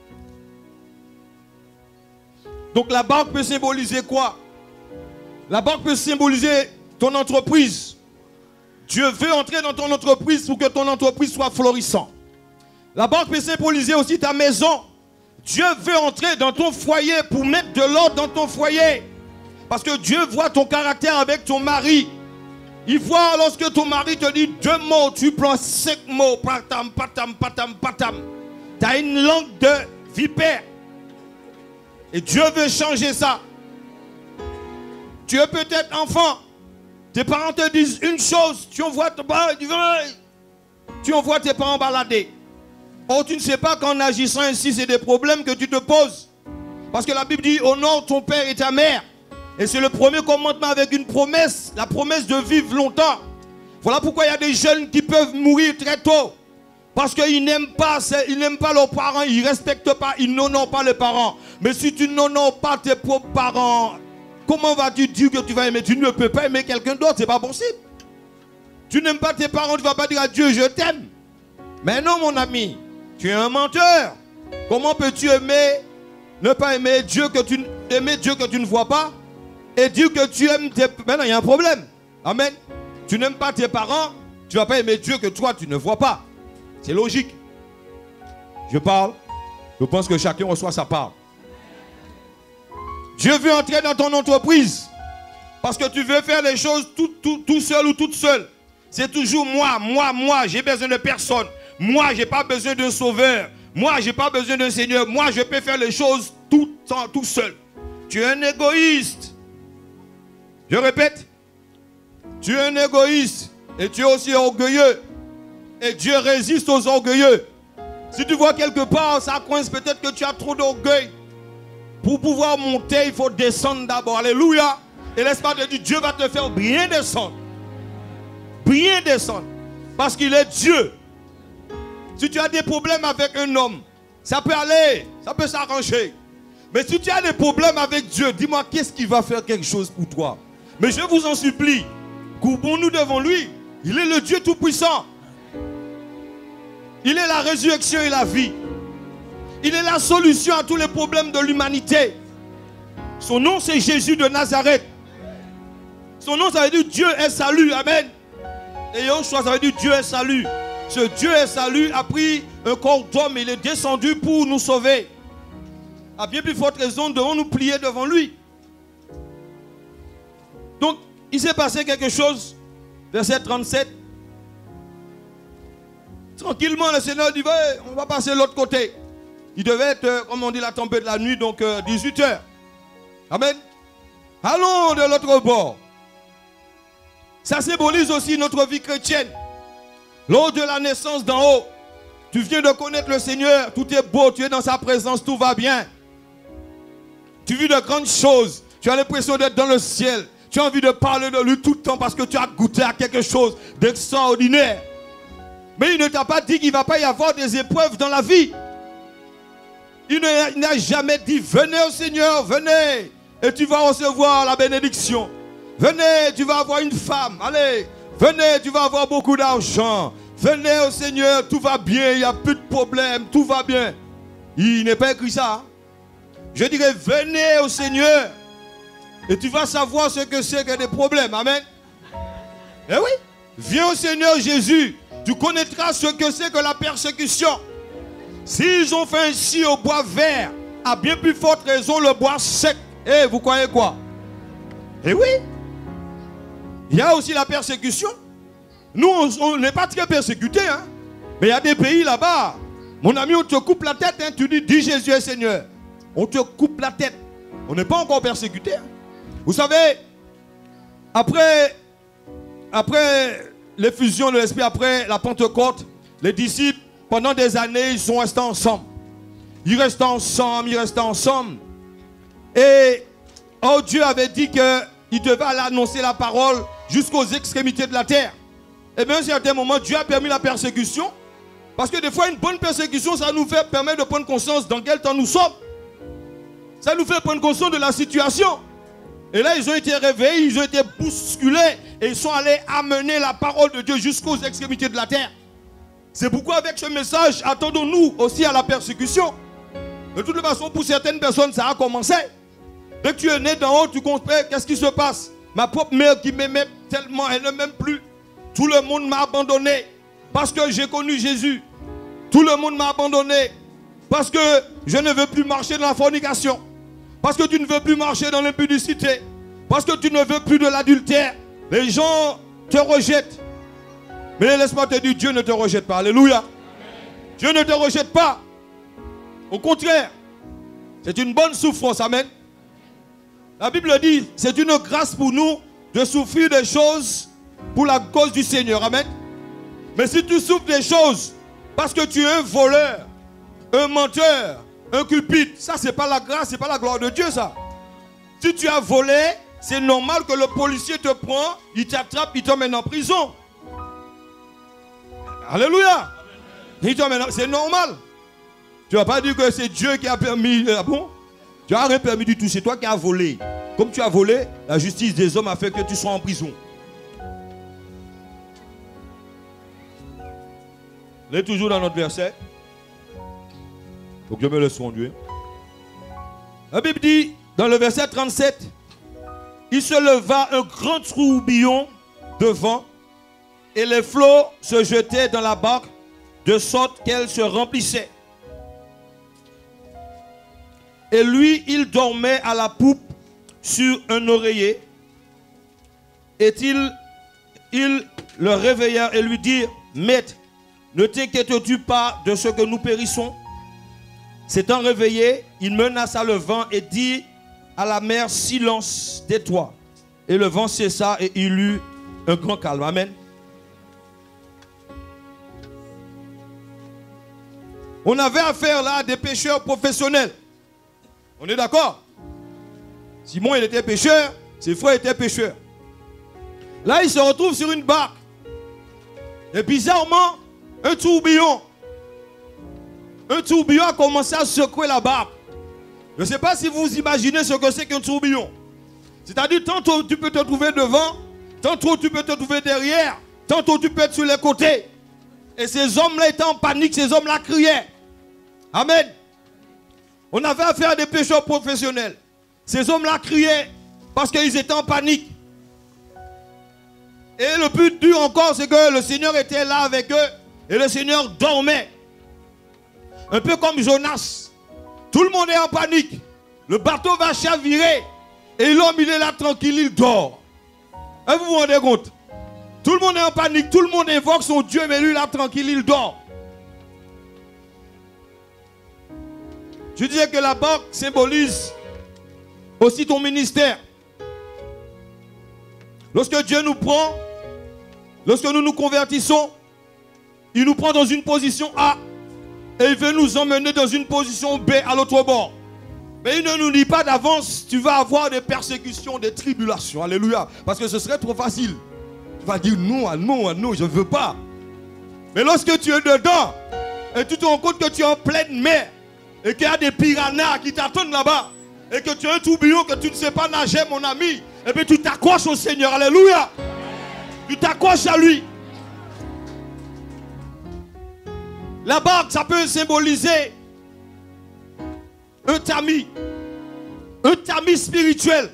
Donc la barque peut symboliser quoi? La barque peut symboliser ton entreprise. Dieu veut entrer dans ton entreprise pour que ton entreprise soit florissante. La barque peut symboliser aussi ta maison. Dieu veut entrer dans ton foyer pour mettre de l'ordre dans ton foyer. Parce que Dieu voit ton caractère avec ton mari. Il voit lorsque ton mari te dit 2 mots, tu prends 5 mots. Patam, patam, patam, patam. Tu as une langue de vipère. Et Dieu veut changer ça. Tu es peut-être enfant. Tes parents te disent une chose. Tu envoies tes parents balader. Oh, tu ne sais pas qu'en agissant ainsi, c'est des problèmes que tu te poses. Parce que la Bible dit, honore ton père et ta mère. Et c'est le premier commandement avec une promesse. La promesse de vivre longtemps. Voilà pourquoi il y a des jeunes qui peuvent mourir très tôt. Parce qu'ils n'aiment pas leurs parents, ils ne respectent pas, ils n'honorent pas les parents. Mais si tu n'honores pas tes propres parents, comment vas-tu dire que tu vas aimer? Tu ne peux pas aimer quelqu'un d'autre, ce n'est pas possible. Tu n'aimes pas tes parents, tu ne vas pas dire à Dieu, je t'aime. Mais non, mon ami, tu es un menteur. Comment peux-tu ne pas aimer Dieu que tu ne vois pas et dire que tu aimes tes... Maintenant, il y a un problème. Amen. Tu n'aimes pas tes parents, tu ne vas pas aimer Dieu que toi, tu ne vois pas. C'est logique. Je parle. Je pense que chacun reçoit sa part. Dieu veut entrer dans ton entreprise. Parce que tu veux faire les choses tout seul ou toute seule. C'est toujours moi. J'ai besoin de personne. Moi, je n'ai pas besoin d'un sauveur. Moi, je n'ai pas besoin d'un Seigneur. Moi, je peux faire les choses tout seul. Tu es un égoïste. Je répète. Tu es un égoïste. Et tu es aussi orgueilleux. Et Dieu résiste aux orgueilleux. Si tu vois quelque part, ça coince, peut-être que tu as trop d'orgueil. Pour pouvoir monter, il faut descendre d'abord. Alléluia. Et laisse-moi te dire, Dieu va te faire bien descendre. Bien descendre. Parce qu'il est Dieu. Si tu as des problèmes avec un homme, ça peut aller, ça peut s'arranger. Mais si tu as des problèmes avec Dieu, dis-moi, qu'est-ce qui va faire quelque chose pour toi? Mais je vous en supplie, courbons-nous devant lui. Il est le Dieu Tout-Puissant. Il est la résurrection et la vie. Il est la solution à tous les problèmes de l'humanité. Son nom, c'est Jésus de Nazareth. Son nom, ça veut dire Dieu est salut. Amen. Et Yoshua, ça veut dire Dieu est salut. Ce Dieu est salut a pris un corps d'homme et il est descendu pour nous sauver. À bien plus forte raison, devons nous plier devant lui. Donc, il s'est passé quelque chose. Verset 37. Tranquillement, le Seigneur dit, on va passer de l'autre côté. Il devait être, comme on dit, la tempête de la nuit, donc 18 h. Amen. Allons de l'autre bord. Ça symbolise aussi notre vie chrétienne. Lors de la naissance d'en haut, tu viens de connaître le Seigneur, tout est beau, tu es dans sa présence, tout va bien. Tu vis de grandes choses, tu as l'impression d'être dans le ciel. Tu as envie de parler de lui tout le temps parce que tu as goûté à quelque chose d'extraordinaire. Mais il ne t'a pas dit qu'il ne va pas y avoir des épreuves dans la vie. Il n'a jamais dit, venez au Seigneur, venez, et tu vas recevoir la bénédiction. Venez, tu vas avoir une femme, allez, venez, tu vas avoir beaucoup d'argent. Venez au Seigneur, tout va bien, il n'y a plus de problème, tout va bien. Il n'est pas écrit ça. Hein? Je dirais, venez au Seigneur, et tu vas savoir ce que c'est que des problèmes. Amen. Eh oui, viens au Seigneur Jésus, tu connaîtras ce que c'est que la persécution. S'ils ont fait ainsi au bois vert, à bien plus forte raison le bois sec. Eh, vous croyez quoi? Eh oui. Il y a aussi la persécution. Nous, on n'est pas très persécutés. Hein? Mais il y a des pays là-bas. Mon ami, on te coupe la tête. Hein? Tu dis Jésus est Seigneur. On te coupe la tête. On n'est pas encore persécutés. Hein? Vous savez, après l'effusion de l'Esprit, après la Pentecôte, les disciples, pendant des années, ils sont restés ensemble. Ils restaient ensemble, ils restaient ensemble. Et Dieu avait dit qu'il devait aller annoncer la parole jusqu'aux extrémités de la terre. Et bien à un certain moment, Dieu a permis la persécution. Parce que des fois, une bonne persécution, ça nous fait permettre de prendre conscience dans quel temps nous sommes. Ça nous fait prendre conscience de la situation. Et là, ils ont été réveillés, ils ont été bousculés. Et ils sont allés amener la parole de Dieu jusqu'aux extrémités de la terre. C'est pourquoi avec ce message, attendons-nous aussi à la persécution. De toute façon, pour certaines personnes, ça a commencé. Dès que tu es né d'en haut, tu comprends qu'est-ce qui se passe. Ma propre mère qui m'aimait tellement, elle ne m'aime plus. Tout le monde m'a abandonné parce que j'ai connu Jésus. Tout le monde m'a abandonné parce que je ne veux plus marcher dans la fornication. Parce que tu ne veux plus marcher dans l'impudicité. Parce que tu ne veux plus de l'adultère. Les gens te rejettent. Mais laisse-moi te dire, Dieu ne te rejette pas. Alléluia. Amen. Dieu ne te rejette pas. Au contraire, c'est une bonne souffrance. Amen. La Bible dit, c'est une grâce pour nous de souffrir des choses pour la cause du Seigneur. Amen. Mais si tu souffres des choses parce que tu es un voleur, un menteur, un cupide, ça c'est pas la grâce, c'est pas la gloire de Dieu ça. Si tu as volé, c'est normal que le policier te prend, il t'attrape, il t'emmène en prison. Alléluia. C'est normal. Tu ne vas pas dire que c'est Dieu qui a permis. Bon? Tu n'as rien permis du tout. C'est toi qui as volé. Comme tu as volé, la justice des hommes a fait que tu sois en prison. On est toujours dans notre verset. Donc je me laisse conduire. La Bible dit, dans le verset 37, il se leva un grand tourbillon de vent et les flots se jetaient dans la barque de sorte qu'elle se remplissait. Et lui, il dormait à la poupe sur un oreiller. Et il le réveilla et lui dit, Maître, ne t'inquiètes-tu pas de ce que nous périssons? S'étant réveillé, il menaça le vent et dit à la mer, silence, tais-toi. Et le vent cessa et il eut un grand calme. Amen. On avait affaire là à des pêcheurs professionnels. On est d'accord? Simon, il était pêcheur, ses frères étaient pêcheurs. Là, il se retrouve sur une barque. Et bizarrement, un tourbillon a commencé à secouer la barque. Je ne sais pas si vous imaginez ce que c'est qu'un tourbillon. C'est-à-dire, tantôt tu peux te trouver devant, tantôt tu peux te trouver derrière, tantôt tu peux être sur les côtés. Et ces hommes-là étaient en panique, ces hommes-là criaient. Amen. On avait affaire à des pêcheurs professionnels. Ces hommes-là criaient parce qu'ils étaient en panique. Et le but dur encore, c'est que le Seigneur était là avec eux et le Seigneur dormait. Un peu comme Jonas. Tout le monde est en panique. Le bateau va chavirer et l'homme, il est là tranquille, il dort. Et vous vous rendez compte? Tout le monde est en panique, tout le monde invoque son Dieu, mais lui là tranquille, il dort. Je disais que la barque symbolise aussi ton ministère. Lorsque Dieu nous prend, lorsque nous nous convertissons, il nous prend dans une position A et il veut nous emmener dans une position B à l'autre bord. Mais il ne nous dit pas d'avance, tu vas avoir des persécutions, des tribulations. Alléluia. Parce que ce serait trop facile. Tu vas dire non, non, non, je ne veux pas. Mais lorsque tu es dedans et tu te rends compte que tu es en pleine mer et qu'il y a des piranhas qui t'attendent là-bas et que tu as un tourbillon que tu ne sais pas nager, mon ami, et bien tu t'accroches au Seigneur. Alléluia. Tu t'accroches à lui. La barque, ça peut symboliser un tamis spirituel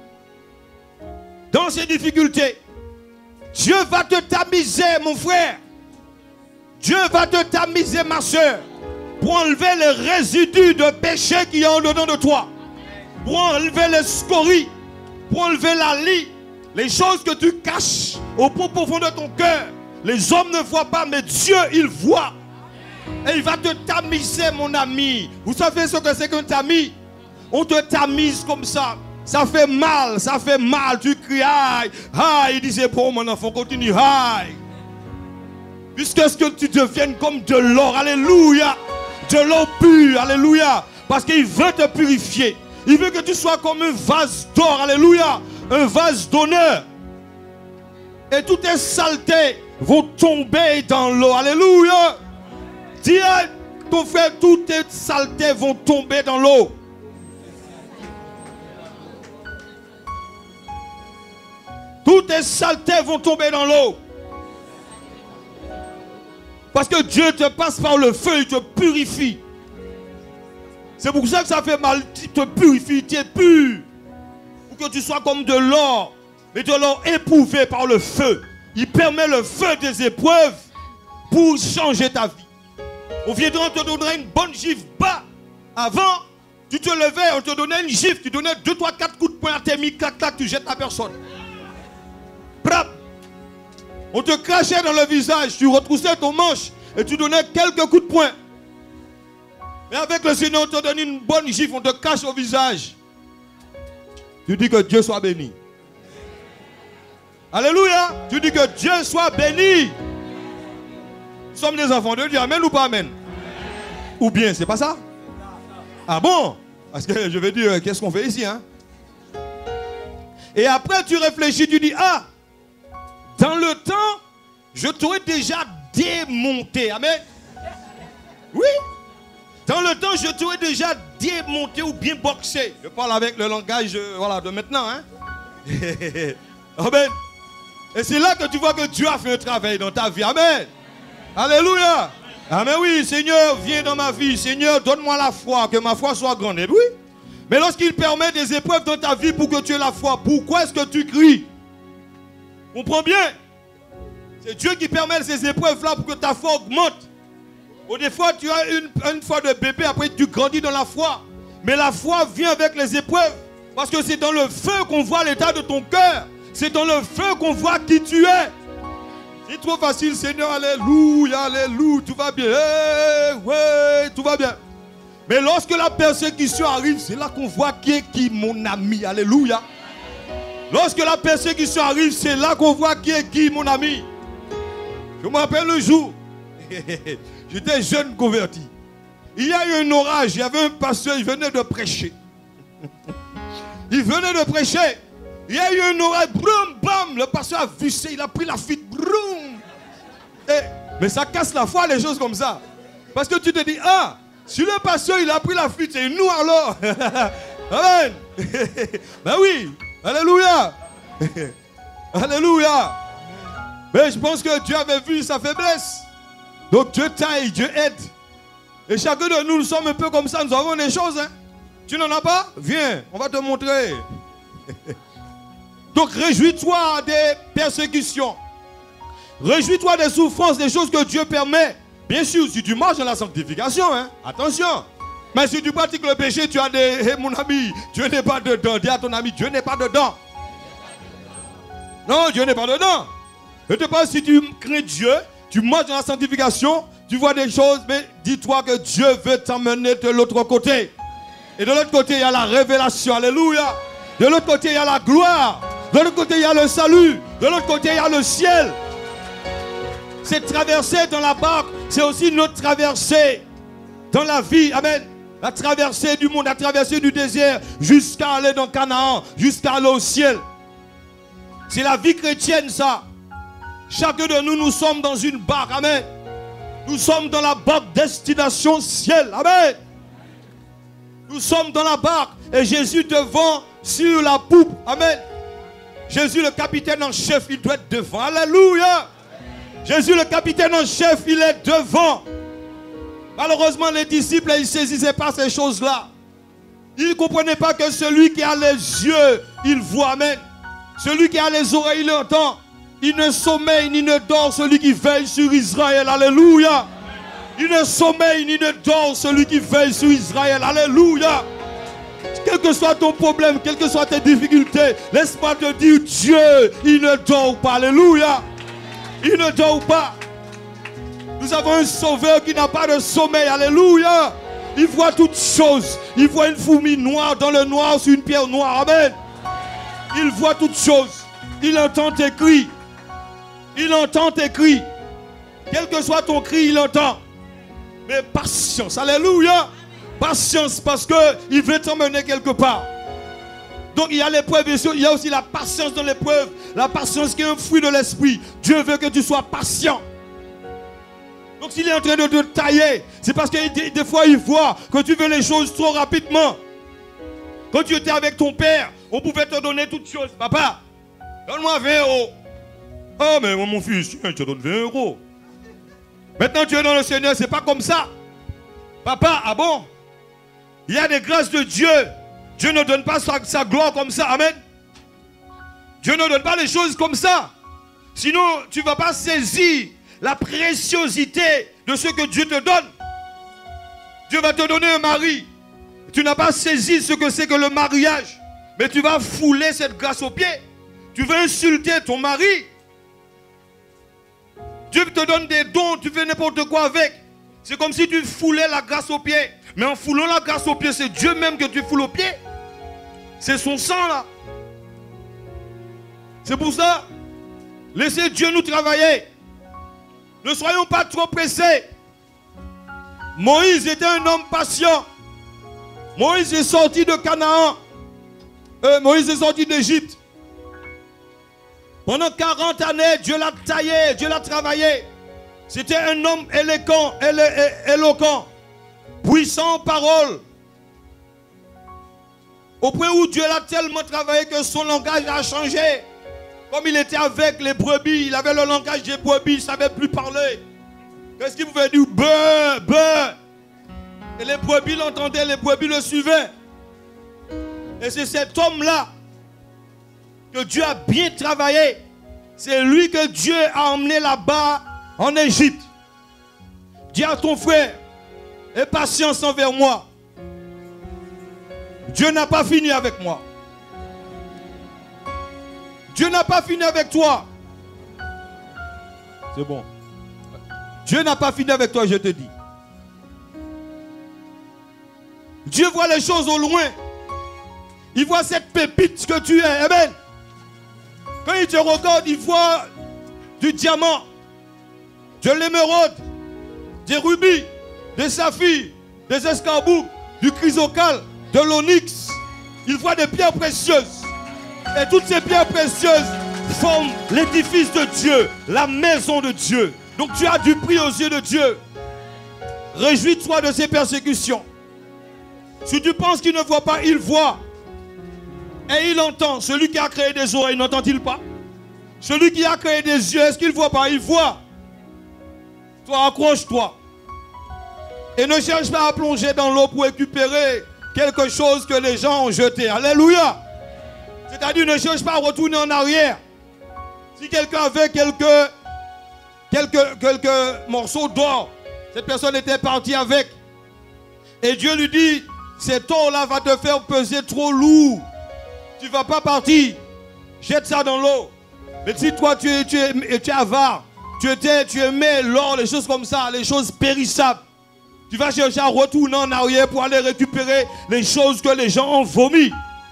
dans ses difficultés. Dieu va te tamiser, mon frère. Dieu va te tamiser, ma soeur. pour enlever les résidus de péché qui est en dedans de toi, pour enlever les scories, pour enlever la lie, les choses que tu caches au plus profond de ton cœur. Les hommes ne voient pas, mais Dieu, il voit. Et il va te tamiser, mon ami. Vous savez ce que c'est qu'un tamis? On te tamise comme ça. Ça fait mal, ça fait mal. Tu cries, aïe, aïe. Il disait, bon, mon enfant, continue, aïe. Jusqu'à ce que tu deviennes comme de l'or, alléluia. De l'or pur, alléluia. Parce qu'il veut te purifier. Il veut que tu sois comme un vase d'or, alléluia. Un vase d'honneur. Et toutes tes saletés vont tomber dans l'eau, alléluia. Dis à ton frère, toutes tes saletés vont tomber dans l'eau. Toutes tes saletés vont tomber dans l'eau. Parce que Dieu te passe par le feu, il te purifie. C'est pour ça que ça fait mal, il te purifie, tu es pur. Pour que tu sois comme de l'or, mais de l'or éprouvé par le feu. Il permet le feu des épreuves pour changer ta vie. On viendra te donner une bonne gifle bas. Avant, tu te levais, on te donnait une gifle, tu donnais 2, 3, 4 coups de poing à tes mi, clac, clac, tu jettes la personne. Brap. On te crachait dans le visage, tu retroussais ton manche et tu donnais quelques coups de poing. Mais avec le Seigneur, on te donne une bonne gifle, on te cache au visage. Tu dis que Dieu soit béni. Alléluia. Tu dis que Dieu soit béni. Nous sommes des enfants de Dieu. Amen ou pas amen? Ou bien, c'est pas ça? Ah bon? Parce que je vais dire, qu'est-ce qu'on fait ici, hein? Et après, tu réfléchis, tu dis, ah, dans le temps, je t'aurais déjà démonté. Amen. Oui. Dans le temps, je t'aurais déjà démonté ou bien boxé. Je parle avec le langage voilà, de maintenant. Hein? Amen. Et c'est là que tu vois que Dieu a fait un travail dans ta vie. Amen. Alléluia. Amen. Oui, Seigneur, viens dans ma vie. Seigneur, donne-moi la foi, que ma foi soit grande. Et oui. Mais lorsqu'il permet des épreuves dans ta vie pour que tu aies la foi, pourquoi est-ce que tu cries? Comprends bien. C'est Dieu qui permet ces épreuves-là pour que ta foi augmente. Ou des fois, tu as une foi de bébé, après tu grandis dans la foi. Mais la foi vient avec les épreuves. Parce que c'est dans le feu qu'on voit l'état de ton cœur. C'est dans le feu qu'on voit qui tu es. C'est trop facile, Seigneur, alléluia, alléluia, tout va bien. Ouais, tout va bien. Mais lorsque la persécution arrive, c'est là qu'on voit qui est qui, mon ami, alléluia. Lorsque la persécution arrive, c'est là qu'on voit qui est qui, mon ami. Je me rappelle le jour, j'étais jeune converti. Il y a eu un orage, il y avait un pasteur, il venait de prêcher. Il venait de prêcher. Il y a eu un orage, broum, bam, le pasteur a vissé, il a pris la fuite, broum. Mais ça casse la foi, les choses comme ça. Parce que tu te dis, ah, si le pasteur il a pris la fuite, c'est nous alors. Amen. Ben oui, alléluia. Alléluia. Mais je pense que Dieu avait vu sa faiblesse. Donc Dieu taille, Dieu aide. Et chacun de nous, nous sommes un peu comme ça, nous avons des choses. Hein? Tu n'en as pas? Viens, on va te montrer. Donc réjouis-toi des persécutions. Réjouis-toi des souffrances, des choses que Dieu permet. Bien sûr, si tu marches dans la sanctification, hein? Attention. Mais si tu pratiques le péché, tu as des... Hey, mon ami, Dieu n'est pas dedans. Dis à ton ami, Dieu n'est pas dedans. Non, Dieu n'est pas dedans. Je te parle, si tu crains Dieu, tu marches dans la sanctification, tu vois des choses, mais dis-toi que Dieu veut t'emmener de l'autre côté. Et de l'autre côté, il y a la révélation. Alléluia. De l'autre côté, il y a la gloire. De l'autre côté, il y a le salut. De l'autre côté, il y a le ciel. Cette traversée dans la barque, c'est aussi notre traversée dans la vie. Amen. La traversée du monde, la traversée du désert, jusqu'à aller dans Canaan, jusqu'à aller au ciel. C'est la vie chrétienne, ça. Chacun de nous, nous sommes dans une barque. Amen. Nous sommes dans la barque destination ciel. Amen. Nous sommes dans la barque et Jésus devant sur la poupe. Amen. Jésus le capitaine en chef, il doit être devant. Alléluia. Jésus le capitaine en chef, il est devant. Malheureusement, les disciples, ils ne saisissaient pas ces choses-là. Ils ne comprenaient pas que celui qui a les yeux, il voit. Amen. Celui qui a les oreilles, il entend. Il ne sommeille ni ne dort celui qui veille sur Israël. Alléluia. Il ne sommeille ni ne dort celui qui veille sur Israël. Alléluia. Quel que soit ton problème, quelles que soient tes difficultés, laisse-moi te dire, Dieu, il ne dort pas. Alléluia. Il ne dort pas. Nous avons un sauveur qui n'a pas de sommeil. Alléluia. Il voit toutes choses. Il voit une fourmi noire dans le noir sur une pierre noire. Amen. Il voit toutes choses. Il entend tes cris. Il entend tes cris. Quel que soit ton cri, il entend. Mais patience. Alléluia. Patience parce qu'il veut t'emmener quelque part. Donc il y a l'épreuve et il y a aussi la patience dans l'épreuve. La patience qui est un fruit de l'esprit. Dieu veut que tu sois patient. Donc s'il est en train de te tailler, c'est parce que des fois il voit que tu veux les choses trop rapidement. Quand tu étais avec ton père, on pouvait te donner toutes choses. Papa, donne-moi 20 euros. Oh mais mon fils, je te donne 20 euros. Maintenant tu es dans le Seigneur, c'est pas comme ça. Papa, ah bon? Il y a des grâces de Dieu. Dieu ne donne pas sa gloire comme ça. Amen. Dieu ne donne pas les choses comme ça. Sinon, tu ne vas pas saisir la préciosité de ce que Dieu te donne. Dieu va te donner un mari. Tu n'as pas saisi ce que c'est que le mariage. Mais tu vas fouler cette grâce aux pieds. Tu veux insulter ton mari. Dieu te donne des dons, tu fais n'importe quoi avec. C'est comme si tu foulais la grâce aux pieds. Mais en foulant la grâce aux pieds, c'est Dieu même que tu foules aux pieds. C'est son sang là. C'est pour ça, laissez Dieu nous travailler. Ne soyons pas trop pressés. Moïse était un homme patient. Moïse est sorti de Canaan. Moïse est sorti d'Égypte. Pendant 40 années, Dieu l'a taillé, Dieu l'a travaillé. C'était un homme éloquent, puissant en parole. Au point où Dieu l'a tellement travaillé que son langage a changé. Comme il était avec les brebis, il avait le langage des brebis, il ne savait plus parler. Qu'est-ce qu'il pouvait dire? Beuh, beuh. Et les brebis l'entendaient, les brebis le suivaient. Et c'est cet homme-là que Dieu a bien travaillé. C'est lui que Dieu a emmené là-bas en Égypte. Dis à ton frère, aie patience envers moi. Dieu n'a pas fini avec moi. Dieu n'a pas fini avec toi. C'est bon. Dieu n'a pas fini avec toi, je te dis. Dieu voit les choses au loin. Il voit cette pépite que tu es. Amen. Quand il te regarde, il voit du diamant, de l'émeraude, des rubis, des saphirs, des escarboucles, du chrysocale, de l'onyx. Il voit des pierres précieuses. Et toutes ces pierres précieuses forment l'édifice de Dieu, la maison de Dieu. Donc tu as du prix aux yeux de Dieu. Réjouis-toi de ces persécutions. Si tu penses qu'il ne voit pas, il voit. Et il entend. Celui qui a créé des oreilles, n'entend-il pas? Celui qui a créé des yeux, est-ce qu'il ne voit pas? Il voit. Toi, accroche-toi. Et ne cherche pas à plonger dans l'eau pour récupérer quelque chose que les gens ont jeté. Alléluia. C'est-à-dire, ne cherche pas à retourner en arrière. Si quelqu'un avait quelques morceaux d'or, cette personne était partie avec. Et Dieu lui dit, cet or-là va te faire peser trop lourd. Tu ne vas pas partir. Jette ça dans l'eau. Mais si toi, tu es avare, tu aimais l'or, les choses comme ça, les choses périssables, tu vas chercher à retourner en arrière pour aller récupérer les choses que les gens ont vomi.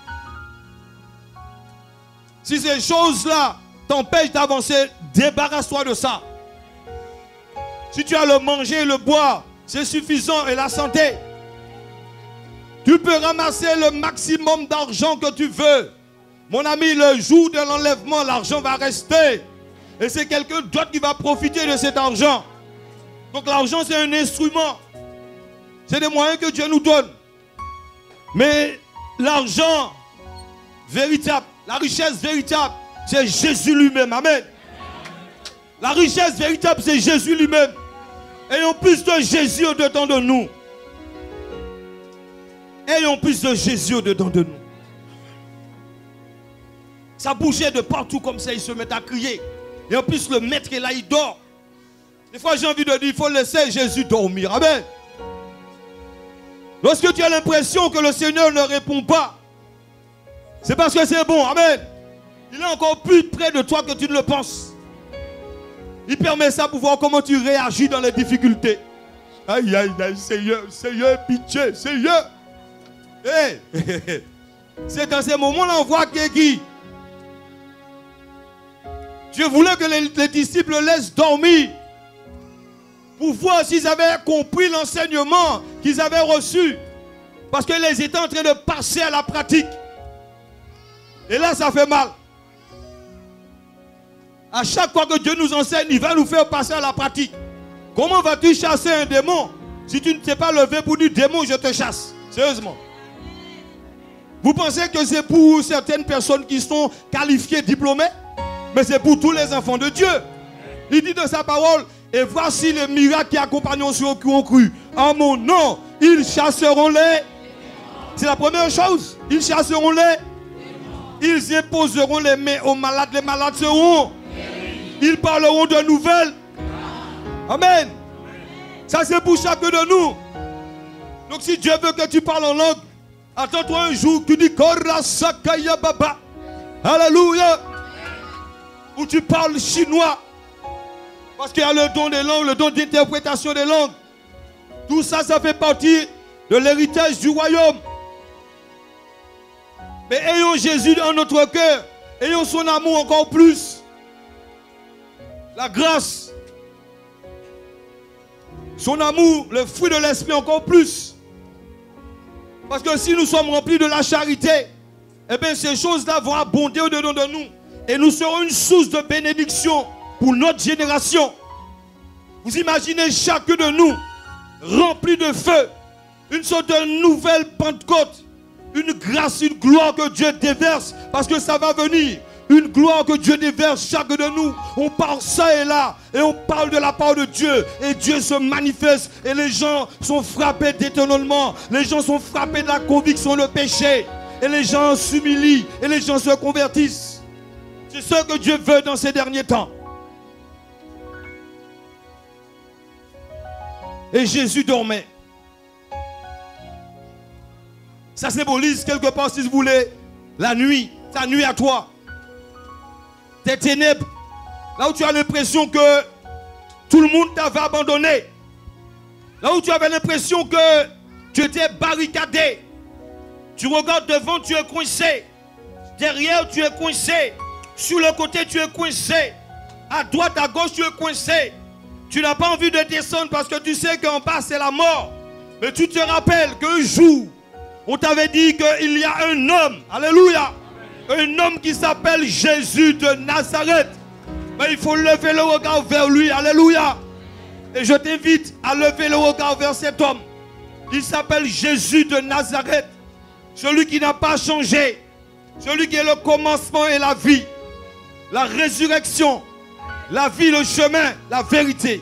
Si ces choses-là t'empêchent d'avancer, débarrasse-toi de ça. Si tu as le manger et le boire, c'est suffisant, et la santé. Tu peux ramasser le maximum d'argent que tu veux. Mon ami, le jour de l'enlèvement, l'argent va rester. Et c'est quelqu'un d'autre qui va profiter de cet argent. Donc l'argent, c'est un instrument. C'est des moyens que Dieu nous donne. Mais l'argent véritable, la richesse véritable, c'est Jésus lui-même. Amen. La richesse véritable, c'est Jésus lui-même. Ayons plus de Jésus au-dedans de nous. Ayons plus de Jésus au-dedans de nous. Ça bougeait de partout comme ça, il se met à crier. Et en plus, le maître est là, il dort. Des fois, j'ai envie de dire, il faut laisser Jésus dormir. Amen. Lorsque tu as l'impression que le Seigneur ne répond pas, c'est parce que c'est bon. Amen. Il est encore plus près de toi que tu ne le penses. Il permet ça pour voir comment tu réagis dans les difficultés. Aïe, aïe, aïe, Seigneur, Seigneur, pitié, Seigneur. Hey. C'est dans ces moments-là on voit qui. Dieu voulait que les disciples le laissent dormir pour voir s'ils avaient compris l'enseignement qu'ils avaient reçu. Parce qu'ils étaient en train de passer à la pratique. Et là, ça fait mal. À chaque fois que Dieu nous enseigne, il va nous faire passer à la pratique. Comment vas-tu chasser un démon si tu ne t'es pas levé pour dire démon, je te chasse? Sérieusement. Vous pensez que c'est pour certaines personnes qui sont qualifiées, diplômées? Mais c'est pour tous les enfants de Dieu. Il dit dans sa parole, et voici les miracles qui accompagneront ceux qui ont cru. En mon nom, ils chasseront les... C'est la première chose. Ils chasseront les... Ils imposeront les mains aux malades. Les malades seront... Ils parleront de nouvelles. Amen. Ça c'est pour chacun de nous. Donc si Dieu veut que tu parles en langue, attends-toi un jour, tu dis Kora Sakaya Baba. Alléluia. Ou tu parles chinois. Parce qu'il y a le don des langues, le don d'interprétation des langues. Tout ça, ça fait partie de l'héritage du royaume. Mais ayons Jésus dans notre cœur. Ayons son amour encore plus. La grâce. Son amour, le fruit de l'esprit encore plus. Parce que si nous sommes remplis de la charité, eh bien ces choses-là vont abonder au-dedans de nous. Et nous serons une source de bénédiction pour notre génération. Vous imaginez chacun de nous rempli de feu, une sorte de nouvelle Pentecôte, une grâce, une gloire que Dieu déverse, parce que ça va venir. Une gloire que Dieu déverse chacun de nous. On parle ça et là. Et on parle de la part de Dieu. Et Dieu se manifeste. Et les gens sont frappés d'étonnement. Les gens sont frappés de la conviction de péché. Et les gens s'humilient. Et les gens se convertissent. C'est ce que Dieu veut dans ces derniers temps. Et Jésus dormait. Ça symbolise quelque part, si vous voulez, la nuit. Ta nuit à toi. Tes ténèbres, là où tu as l'impression que tout le monde t'avait abandonné, là où tu avais l'impression que tu étais barricadé, tu regardes devant, tu es coincé, derrière tu es coincé, sur le côté tu es coincé, à droite, à gauche tu es coincé, tu n'as pas envie de descendre parce que tu sais qu'en bas c'est la mort, mais tu te rappelles qu'un jour, on t'avait dit qu'il y a un homme, alléluia, un homme qui s'appelle Jésus de Nazareth. Mais il faut lever le regard vers lui. Alléluia. Et je t'invite à lever le regard vers cet homme. Il s'appelle Jésus de Nazareth. Celui qui n'a pas changé. Celui qui est le commencement et la vie. La résurrection. La vie, le chemin, la vérité.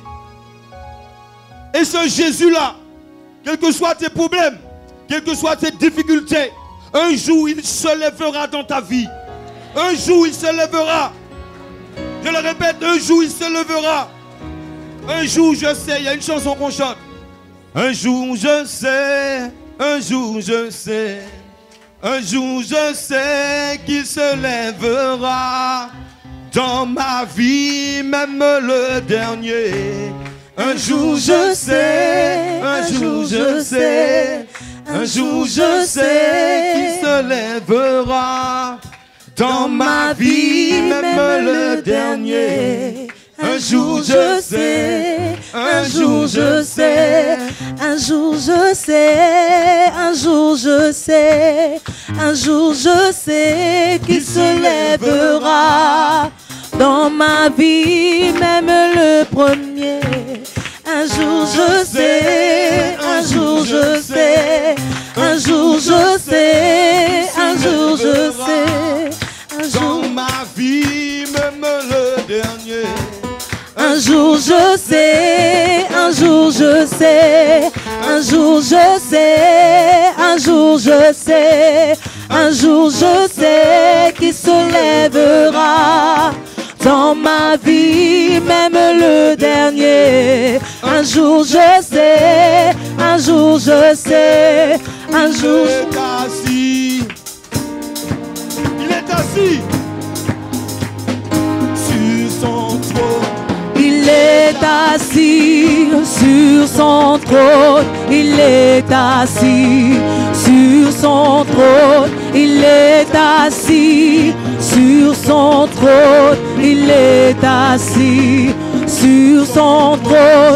Et ce Jésus-là, quels que soient tes problèmes, quelles que soient tes difficultés, un jour, il se lèvera dans ta vie. Un jour, il se lèvera. Je le répète, un jour, il se lèvera. Un jour, je sais, il y a une chanson qu'on chante. Un jour, je sais, un jour, je sais. Un jour, je sais qu'il se lèvera. Dans ma vie, même le dernier. Un jour, je sais, un jour, je sais. Un jour je sais qu'il se lèvera dans ma vie, même le dernier. Un jour je sais, un jour je sais, un jour je sais, un jour je sais, un jour je sais qu'il se lèvera dans ma vie, même le premier. Un jour je sais, un jour je sais, un jour je sais, un jour je sais, un jour dans ma vie, même le dernier. Un jour je sais, un jour je sais, un jour je sais, un jour je sais, un jour je sais qu'il se lèvera dans dans ma vie, même le dernier. Un jour je sais, un jour je sais, un jour Il est assis. Il est assis sur son trône. il est assis sur son trône. Il est assis sur son trône. Il est assis sur son trône. Il est assis sur son trône.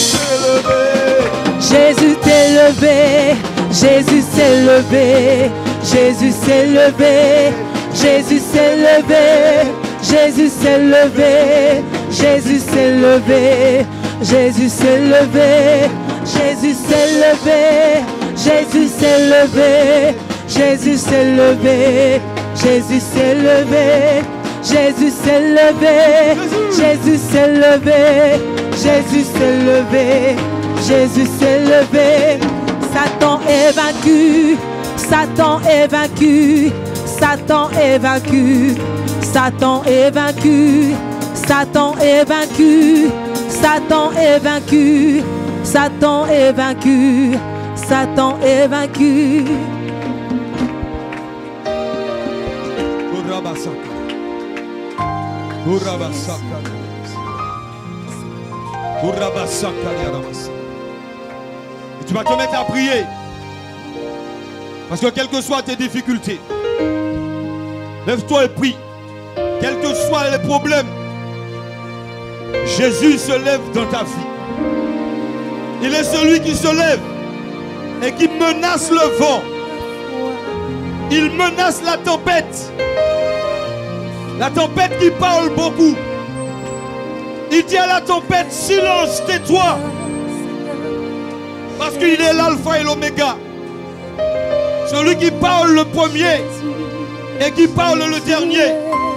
Jésus s'est levé. Jésus s'est levé. Jésus s'est levé. Jésus s'est levé. Jésus s'est levé. Jésus s'est levé. Jésus s'est levé. Jésus s'est levé. Jésus s'est levé. Jésus s'est levé. Jésus s'est levé. Jésus s'est levé. Jésus s'est levé. Jésus s'est levé. Jésus s'est levé. Satan est vaincu. Satan est vaincu. Satan est vaincu. Satan est vaincu. Satan est vaincu. Satan est vaincu. Satan est vaincu. Satan est vaincu. Et tu vas te mettre à prier. Parce que quelles que soient tes difficultés, lève-toi et prie. Quels que soient les problèmes, Jésus se lève dans ta vie. Il est celui qui se lève et qui menace le vent. Il menace la tempête. La tempête qui parle beaucoup. Il dit à la tempête, silence, tais-toi. Parce qu'il est l'alpha et l'oméga. Celui qui parle le premier et qui parle le dernier.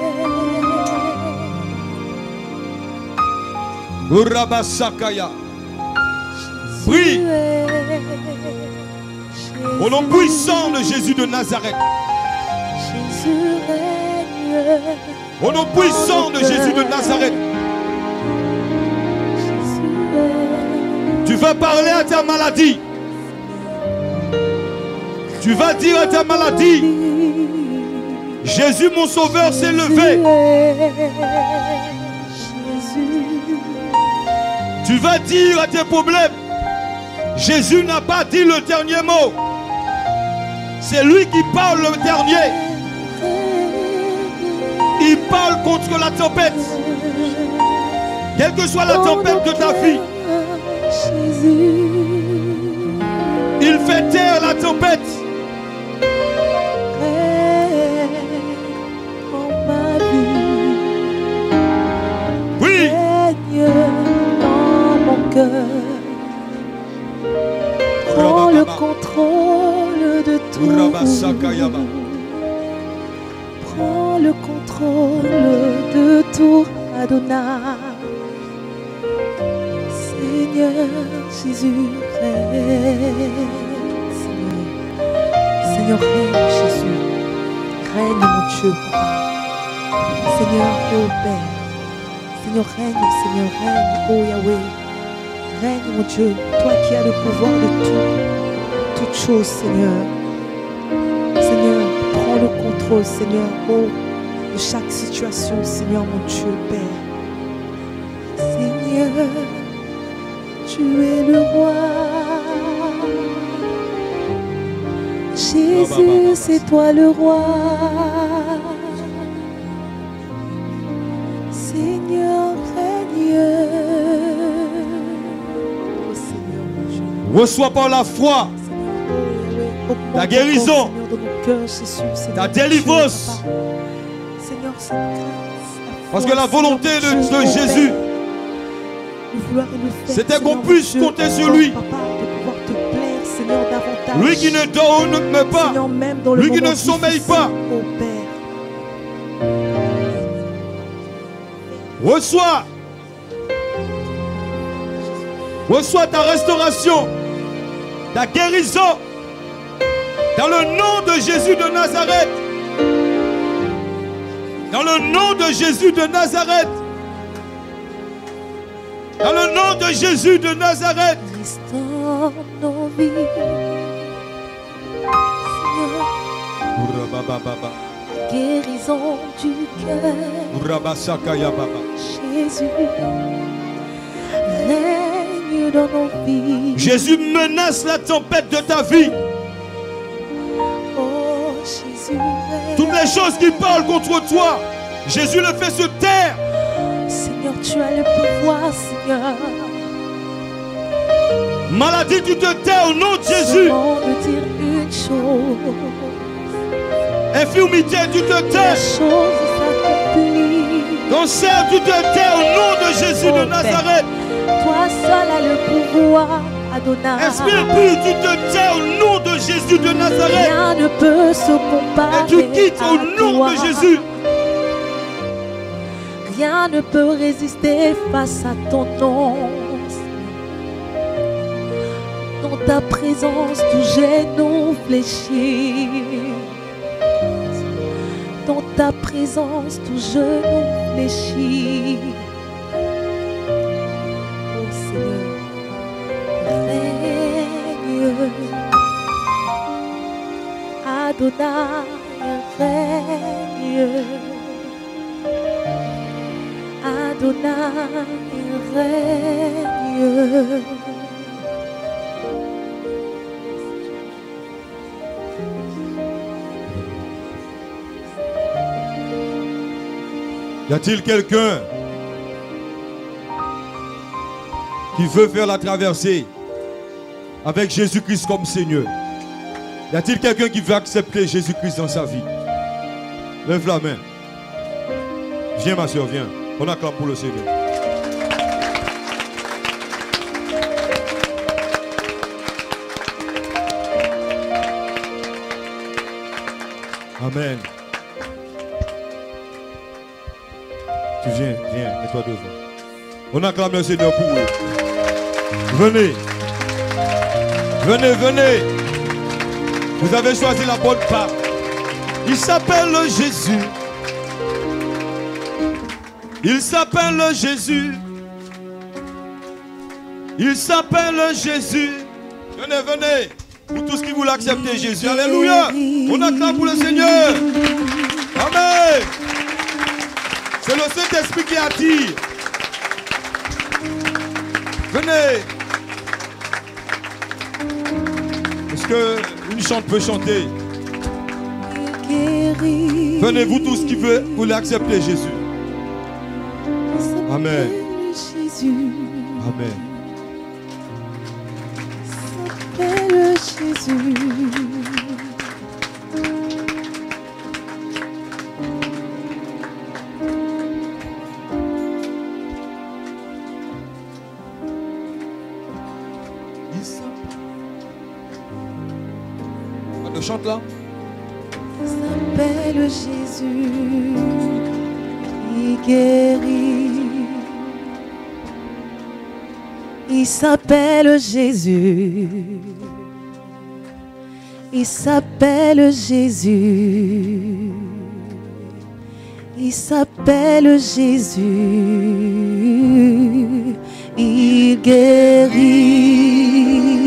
Urabasakaya. Prie. Au nom puissant de Jésus de Nazareth. Au nom puissant de Jésus de Nazareth. Tu vas parler à ta maladie. Tu vas dire à ta maladie, Jésus mon sauveur s'est levé. Tu vas dire à tes problèmes, Jésus n'a pas dit le dernier mot. C'est lui qui parle le dernier. Il parle contre la tempête. Quelle que soit la tempête de ta vie, il fait taire la tempête. Oui. Dans mon cœur, prends le contrôle de tout. Prends le contrôle de tout, Adonai. Seigneur Jésus, règne. Seigneur, règne Jésus. Règne mon Dieu, Papa. Seigneur, ô Père. Seigneur, règne, ô Yahweh. Règne mon Dieu, toi qui as le pouvoir de toutes choses, Seigneur. Seigneur, prends le contrôle, Seigneur, de chaque situation, Seigneur, mon Dieu, Père. Seigneur, tu es le roi. Jésus, c'est toi le roi. Seigneur, règne. Oh Seigneur, mon Dieu. Reçois par la foi ta guérison, ta délivrance. Parce que la volonté de Jésus, c'était qu'on puisse compter sur lui. Lui qui ne donne pas, lui qui ne sommeille pas. Reçois ta restauration, ta guérison, dans le nom de Jésus de Nazareth. Dans le nom de Jésus de Nazareth. Dans le nom de Jésus de Nazareth. Restaure nos vies. Seigneur. Guérison du cœur. Jésus, règne dans nos vies. Jésus menace la tempête de ta vie. Oh Jésus, règne. Toutes les choses qui parlent contre toi, Jésus le fait se taire. Seigneur, tu as le pouvoir, Seigneur. Maladie, tu te tais au nom de Jésus. Seulement de dire une chose. Infirmité, tu te tais. La chose s'accomplit. Cancer, tu te tais au nom de Jésus de Nazareth. Toi seul as le pouvoir, Adonai. Esprit impur, tu te tais au nom de Jésus de Nazareth. Rien ne peut se comparer. Et tu quittes au nom toi. de Jésus. Rien ne peut résister face à ton nom. Dans ta présence, tout genou fléchit. Dans ta présence, tout genou fléchit. Oh Seigneur, règne. Adonai, règne. Adonai, règne. Y a-t-il quelqu'un qui veut faire la traversée avec Jésus-Christ comme Seigneur? Y a-t-il quelqu'un qui veut accepter Jésus-Christ dans sa vie? Lève la main. Viens ma soeur, viens. On acclame pour le Seigneur. Amen. Tu viens, mets-toi devant. On acclame le Seigneur pour eux. Venez. Venez, venez. Vous avez choisi la bonne part. Il s'appelle Jésus. Il s'appelle Jésus. Il s'appelle Jésus. Venez, venez. Pour tous qui voulaient accepter Jésus. Alléluia. On acclame pour le Seigneur. Amen. C'est le Saint-Esprit qui attire. Venez. Est-ce qu'une chante peut chanter? Venez, vous tous qui voulez accepter Jésus. Amen. Amen. S'appelle Jésus. On chante là. S'appelle Jésus qui guérit. Il s'appelle Jésus. Il s'appelle Jésus. Il s'appelle Jésus. Il guérit.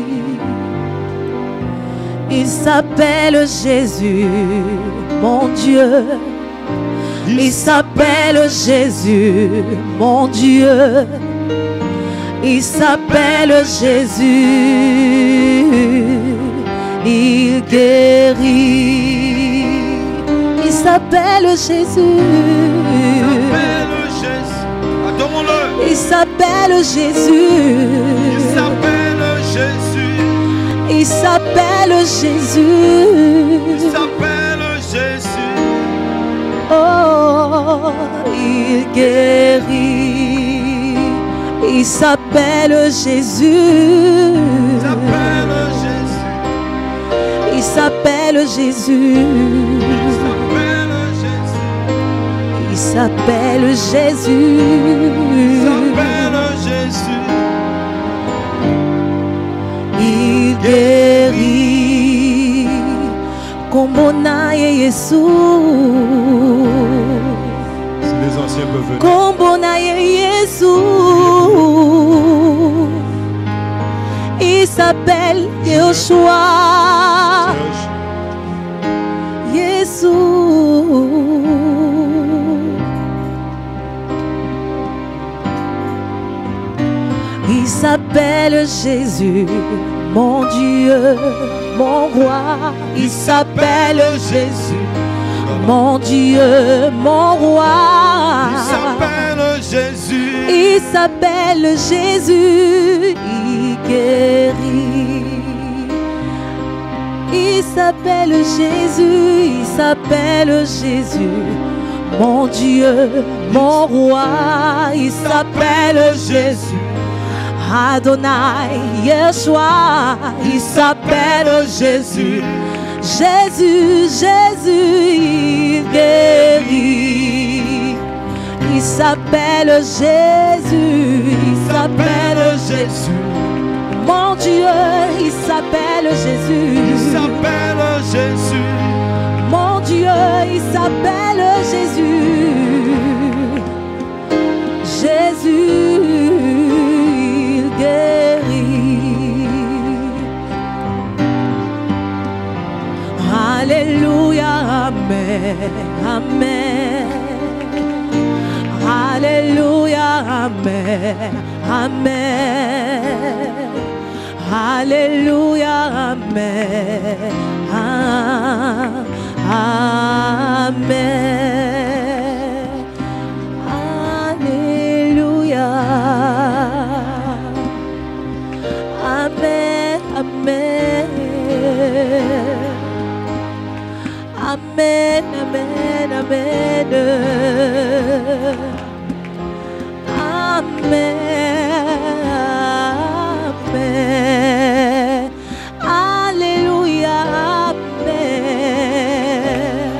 Il s'appelle Jésus, mon Dieu. Il s'appelle Jésus, mon Dieu. Il s'appelle Jésus. Il guérit. Il s'appelle Jésus. Il s'appelle Jésus. Il s'appelle Jésus. Il s'appelle Jésus. Il s'appelle Jésus. Oh, il guérit. Il s'appelle Jésus. Il s'appelle Jésus. Il s'appelle Jésus. Il s'appelle Jésus. Il guérit. Kombona Yesu. Si les anciens peuvent venir. Kombona Yesu. Il s'appelle Yeshua. Il s'appelle Jésus, mon Dieu, mon roi. Il s'appelle Jésus, mon Dieu, mon roi. Il s'appelle Jésus. Il s'appelle Jésus, il guérit. Il s'appelle Jésus, il s'appelle Jésus, mon Dieu, mon roi. Il s'appelle Jésus, Adonai, Yeshua. Il s'appelle Jésus, Jésus, Jésus, il guérit. Il s'appelle Jésus, il s'appelle Jésus, mon Dieu, il s'appelle Jésus. Il s'appelle Jésus. Mon Dieu, il s'appelle Jésus. Jésus, il guérit. Alléluia, Amen, Amen. Alléluia, Amen, Amen. Alléluia, Amen, Amen. Alléluia. Amen, Amen. Amen, Amen, Amen. Amen. Alléluia. Amen.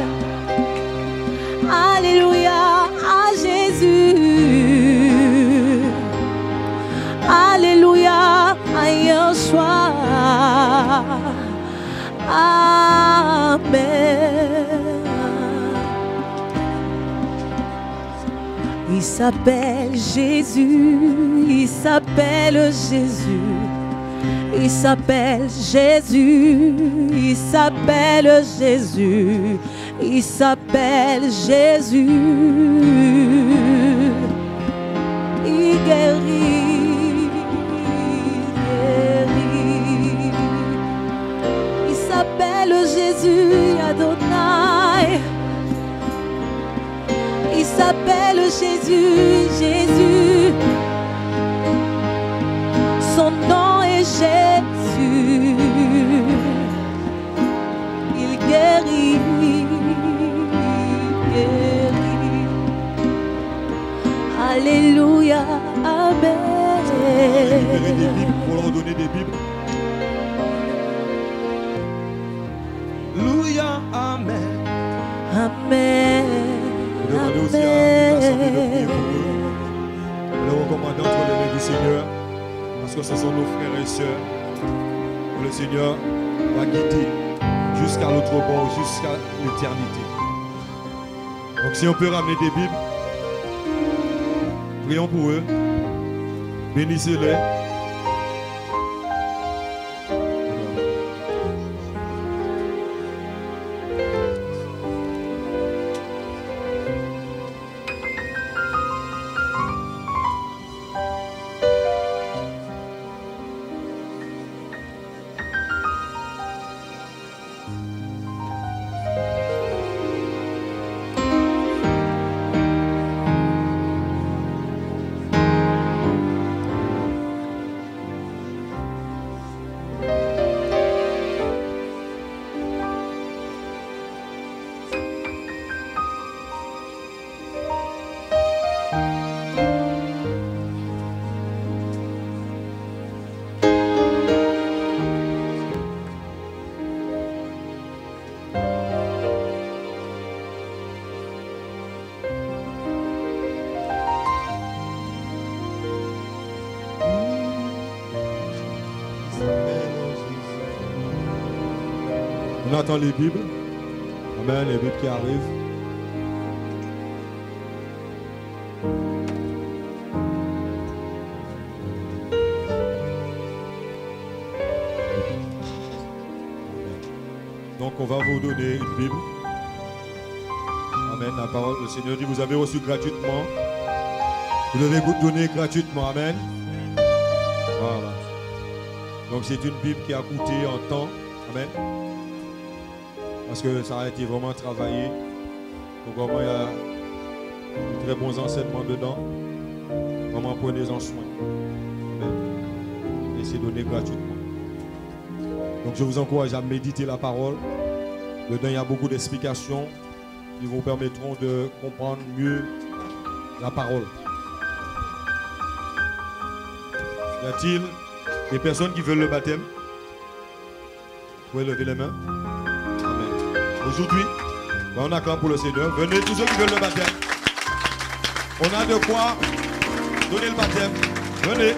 Alléluia à Jésus. Alléluia à Yeshua. Amen. Il s'appelle Jésus, il s'appelle Jésus, il s'appelle Jésus, il s'appelle Jésus, il s'appelle Jésus, il guérit, il s'appelle Jésus, Adonai. Il s'appelle Jésus, Jésus. Son nom est Jésus. Il guérit, guérit. Alléluia, Amen. Libérer des Bibles pour leur donner des Bibles. Alléluia, Amen. Amen. Demandez aussi à l'Assemblée de prier pour eux. Le recommandant entre les mains du Seigneur, parce que ce sont nos frères et sœurs que le Seigneur va guider jusqu'à l'autre bord, jusqu'à l'éternité. Donc si on peut ramener des Bibles, prions pour eux, bénissez-les. On attend les Bibles. Amen, les Bibles qui arrivent. on va vous donner une Bible. Amen. La parole du Seigneur dit, vous avez reçu gratuitement. Vous devez vous donner gratuitement. Amen. Voilà. Donc c'est une Bible qui a coûté en temps. Amen. Parce que ça a été vraiment travaillé. Donc vraiment il y a de très bons enseignements dedans. Vraiment prenez-en soin. Amen. Et c'est donné gratuitement. Donc je vous encourage à méditer la parole. Dedans il y a beaucoup d'explications qui vous permettront de comprendre mieux la parole. Y a-t-il des personnes qui veulent le baptême? Vous pouvez lever les mains. Amen. Aujourd'hui, on acclame pour le Seigneur. Venez tous ceux qui veulent le baptême. On a de quoi donner le baptême. Venez.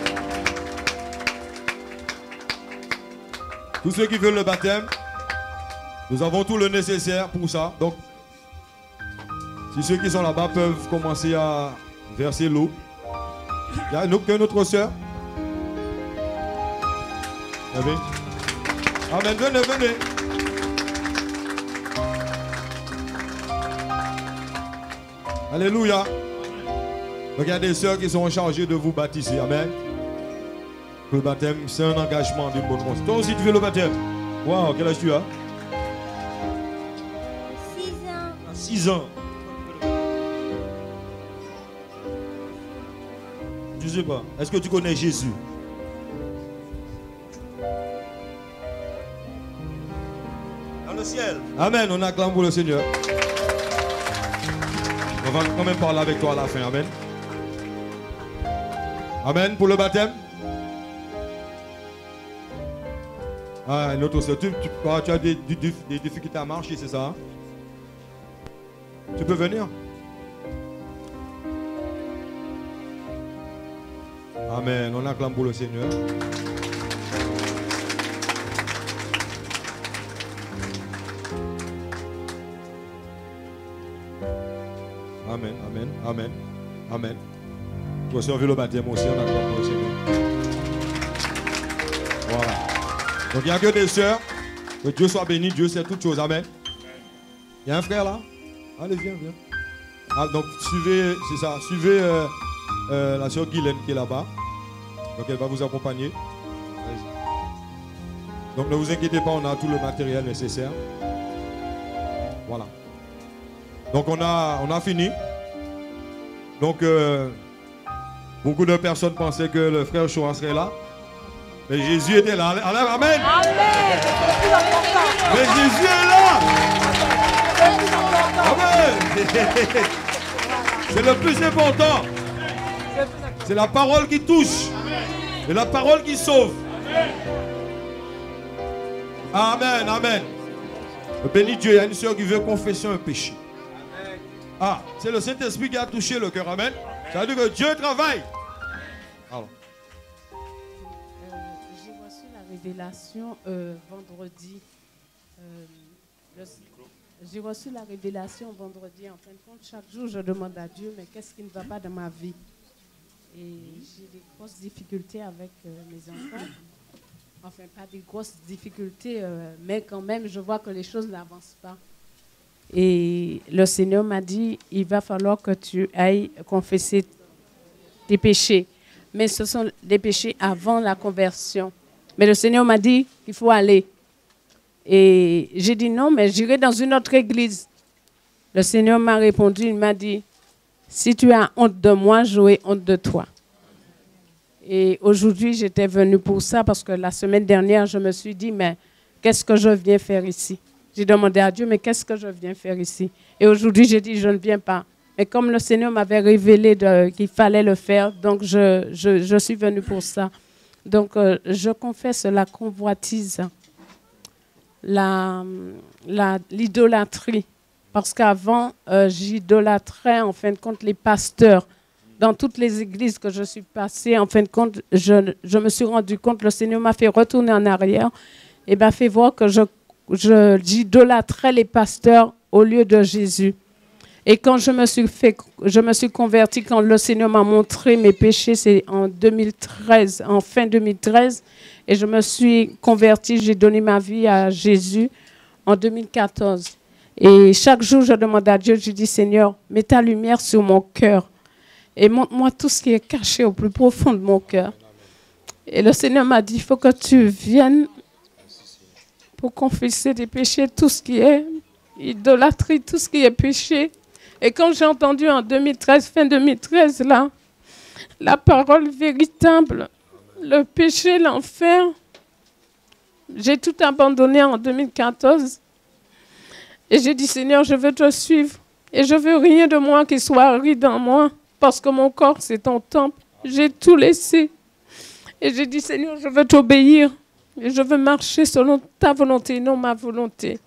Tous ceux qui veulent le baptême, nous avons tout le nécessaire pour ça. Donc, si ceux qui sont là-bas peuvent commencer à verser l'eau. Il y a une autre sœur. Amen. Amen. Venez, venez. Alléluia. Donc il y a des sœurs qui sont chargées de vous baptiser. Amen. Le baptême, c'est un engagement d'une bonne conscience. Toi aussi, tu veux le baptême? Waouh, quel âge tu as? 6 ans. 6 ans. Je ne sais pas. Est-ce que tu connais Jésus? Dans le ciel. Amen. On acclame pour le Seigneur. On va quand même parler avec toi à la fin. Amen. Amen. Pour le baptême. Ah, une autre sœur. Tu as des difficultés à marcher, c'est ça? Tu peux venir? Amen. On acclame pour le Seigneur. Amen, amen, amen, amen. Toi aussi, on veut le baptême aussi, on acclame pour le Seigneur. Voilà. Donc, il n'y a que des sœurs. Que Dieu soit béni, Dieu sait toutes choses. Amen. Il y a un frère là? Allez, viens, viens. Ah, donc, suivez, c'est ça, suivez la sœur Guylaine qui est là-bas. Donc, elle va vous accompagner. Donc, ne vous inquiétez pas, on a tout le matériel nécessaire. Voilà. Donc, on a fini. Donc, beaucoup de personnes pensaient que le frère Choua serait là. Mais Jésus était là. Amen. Amen. Mais Jésus est là. Amen. C'est le plus important. C'est la parole qui touche. Et la parole qui sauve. Amen. Amen. Béni Dieu, il y a une soeur qui veut confesser un péché. Ah, c'est le Saint-Esprit qui a touché le cœur. Amen. Ça veut dire que Dieu travaille. Alors. J'ai reçu la révélation vendredi. J'ai reçu la révélation vendredi. En fin de compte, chaque jour, je demande à Dieu, mais qu'est-ce qui ne va pas dans ma vie? Et j'ai des grosses difficultés avec mes enfants. Enfin, pas des grosses difficultés, mais quand même, je vois que les choses n'avancent pas. Et le Seigneur m'a dit, il va falloir que tu ailles confesser tes péchés. Mais ce sont des péchés avant la conversion. Mais le Seigneur m'a dit qu'il faut aller. Et j'ai dit non, mais j'irai dans une autre église. Le Seigneur m'a répondu, il m'a dit, si tu as honte de moi, j'aurai honte de toi. Et aujourd'hui, j'étais venue pour ça parce que la semaine dernière, je me suis dit, mais qu'est-ce que je viens faire ici? J'ai demandé à Dieu, mais qu'est-ce que je viens faire ici? Et aujourd'hui, j'ai dit, je ne viens pas. Mais comme le Seigneur m'avait révélé qu'il fallait le faire, donc je suis venue pour ça. Donc, je confesse la convoitise, l'idolâtrie. Parce qu'avant, j'idolâtrais, en fin de compte, les pasteurs. Dans toutes les églises que je suis passée, en fin de compte, je me suis rendu compte, le Seigneur m'a fait retourner en arrière et m'a fait voir que j'idolâtrais les pasteurs au lieu de Jésus. Et quand je me suis convertie, quand le Seigneur m'a montré mes péchés, c'est en 2013, en fin 2013, et je me suis convertie, j'ai donné ma vie à Jésus en 2014. Et chaque jour, je demande à Dieu, je dis, Seigneur, mets ta lumière sur mon cœur et montre-moi tout ce qui est caché au plus profond de mon cœur. Et le Seigneur m'a dit, il faut que tu viennes pour confesser des péchés, tout ce qui est idolâtrie, tout ce qui est péché. Et quand j'ai entendu en 2013, fin 2013, là, la parole véritable, le péché, l'enfer, j'ai tout abandonné en 2014. Et j'ai dit, Seigneur, je veux te suivre. Et je veux rien de moi qui soit aride en moi, parce que mon corps, c'est ton temple. J'ai tout laissé. Et j'ai dit, Seigneur, je veux t'obéir. Et je veux marcher selon ta volonté, non ma volonté.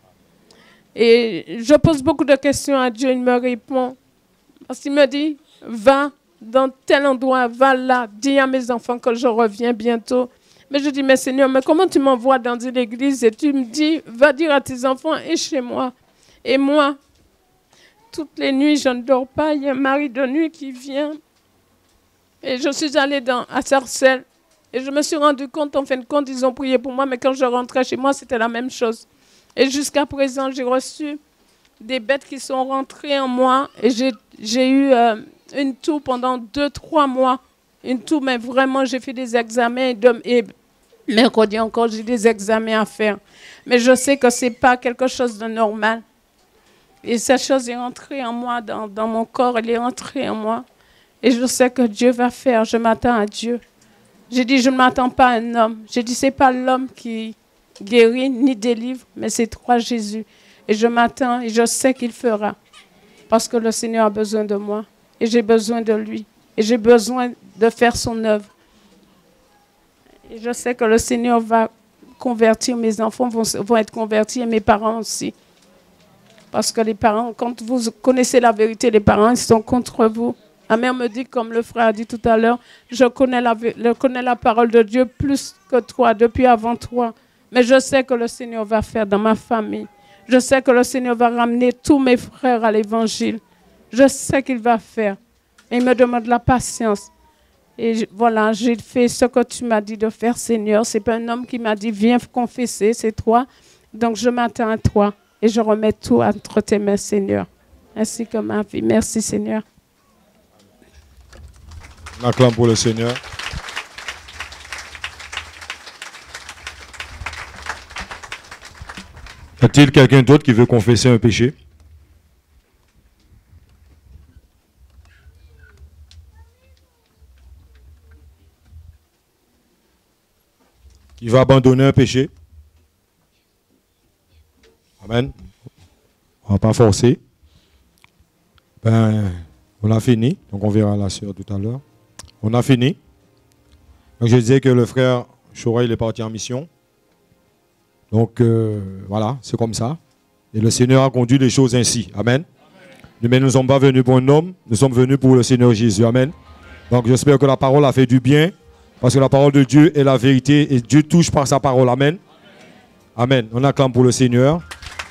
Et je pose beaucoup de questions à Dieu, il me répond. Parce qu'il me dit, va dans tel endroit, va là, dis à mes enfants que je reviens bientôt. Mais je dis, mais Seigneur, mais comment tu m'envoies dans une église et tu me dis, va dire à tes enfants et chez moi. Et moi, toutes les nuits, je ne dors pas. Il y a un mari de nuit qui vient. Et je suis allée à Sarcelles. Et je me suis rendu compte, en fin de compte, ils ont prié pour moi. Mais quand je rentrais chez moi, c'était la même chose. Et jusqu'à présent, j'ai reçu des bêtes qui sont rentrées en moi. Et j'ai eu une toux pendant 2-3 mois. Une toux, mais vraiment, j'ai fait des examens. Et mercredi encore, j'ai des examens à faire. Mais je sais que ce n'est pas quelque chose de normal. Et cette chose est entrée en moi, dans mon corps, elle est entrée en moi. Et je sais que Dieu va faire, je m'attends à Dieu. J'ai dit, je ne m'attends pas à un homme. J'ai dit, ce n'est pas l'homme qui guérit ni délivre, mais c'est toi, Jésus. Et je m'attends et je sais qu'il fera. Parce que le Seigneur a besoin de moi. Et j'ai besoin de lui. Et j'ai besoin de faire son œuvre. Et je sais que le Seigneur va convertir, mes enfants vont être convertis et mes parents aussi. Parce que les parents, quand vous connaissez la vérité, les parents, ils sont contre vous. Ma mère me dit, comme le frère a dit tout à l'heure, je connais la parole de Dieu plus que toi, depuis avant toi. Mais je sais que le Seigneur va faire dans ma famille. Je sais que le Seigneur va ramener tous mes frères à l'évangile. Je sais qu'il va faire. Et il me demande la patience. Et voilà, j'ai fait ce que tu m'as dit de faire, Seigneur. Ce n'est pas un homme qui m'a dit, viens confesser, c'est toi. Donc je m'attends à toi. Et je remets tout entre tes mains, Seigneur. Ainsi que ma vie. Merci, Seigneur. On acclame pour le Seigneur. Y a-t-il quelqu'un d'autre qui veut confesser un péché? Qui va abandonner un péché? Amen. On ne va pas forcer. Ben, on a fini. Donc on verra la sœur tout à l'heure. On a fini. Donc je disais que le frère Chora, il est parti en mission. Donc voilà, c'est comme ça. Et le Seigneur a conduit les choses ainsi. Amen. Mais nous ne sommes pas venus pour un homme, nous sommes venus pour le Seigneur Jésus. Amen. Donc j'espère que la parole a fait du bien. Parce que la parole de Dieu est la vérité et Dieu touche par sa parole. Amen. Amen. On acclame pour le Seigneur.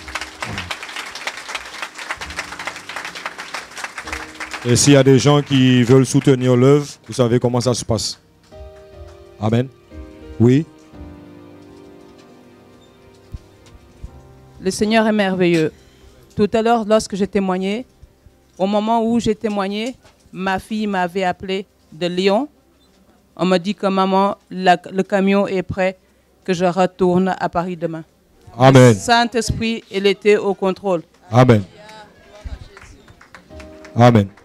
Et s'il y a des gens qui veulent soutenir l'œuvre, vous savez comment ça se passe. Amen. Oui. Le Seigneur est merveilleux. Tout à l'heure, lorsque j'ai témoigné, au moment où j'ai témoigné, ma fille m'avait appelé de Lyon. On m'a dit que maman, le camion est prêt, que je retourne à Paris demain. Amen. Le Saint-Esprit, il était au contrôle. Amen. Amen.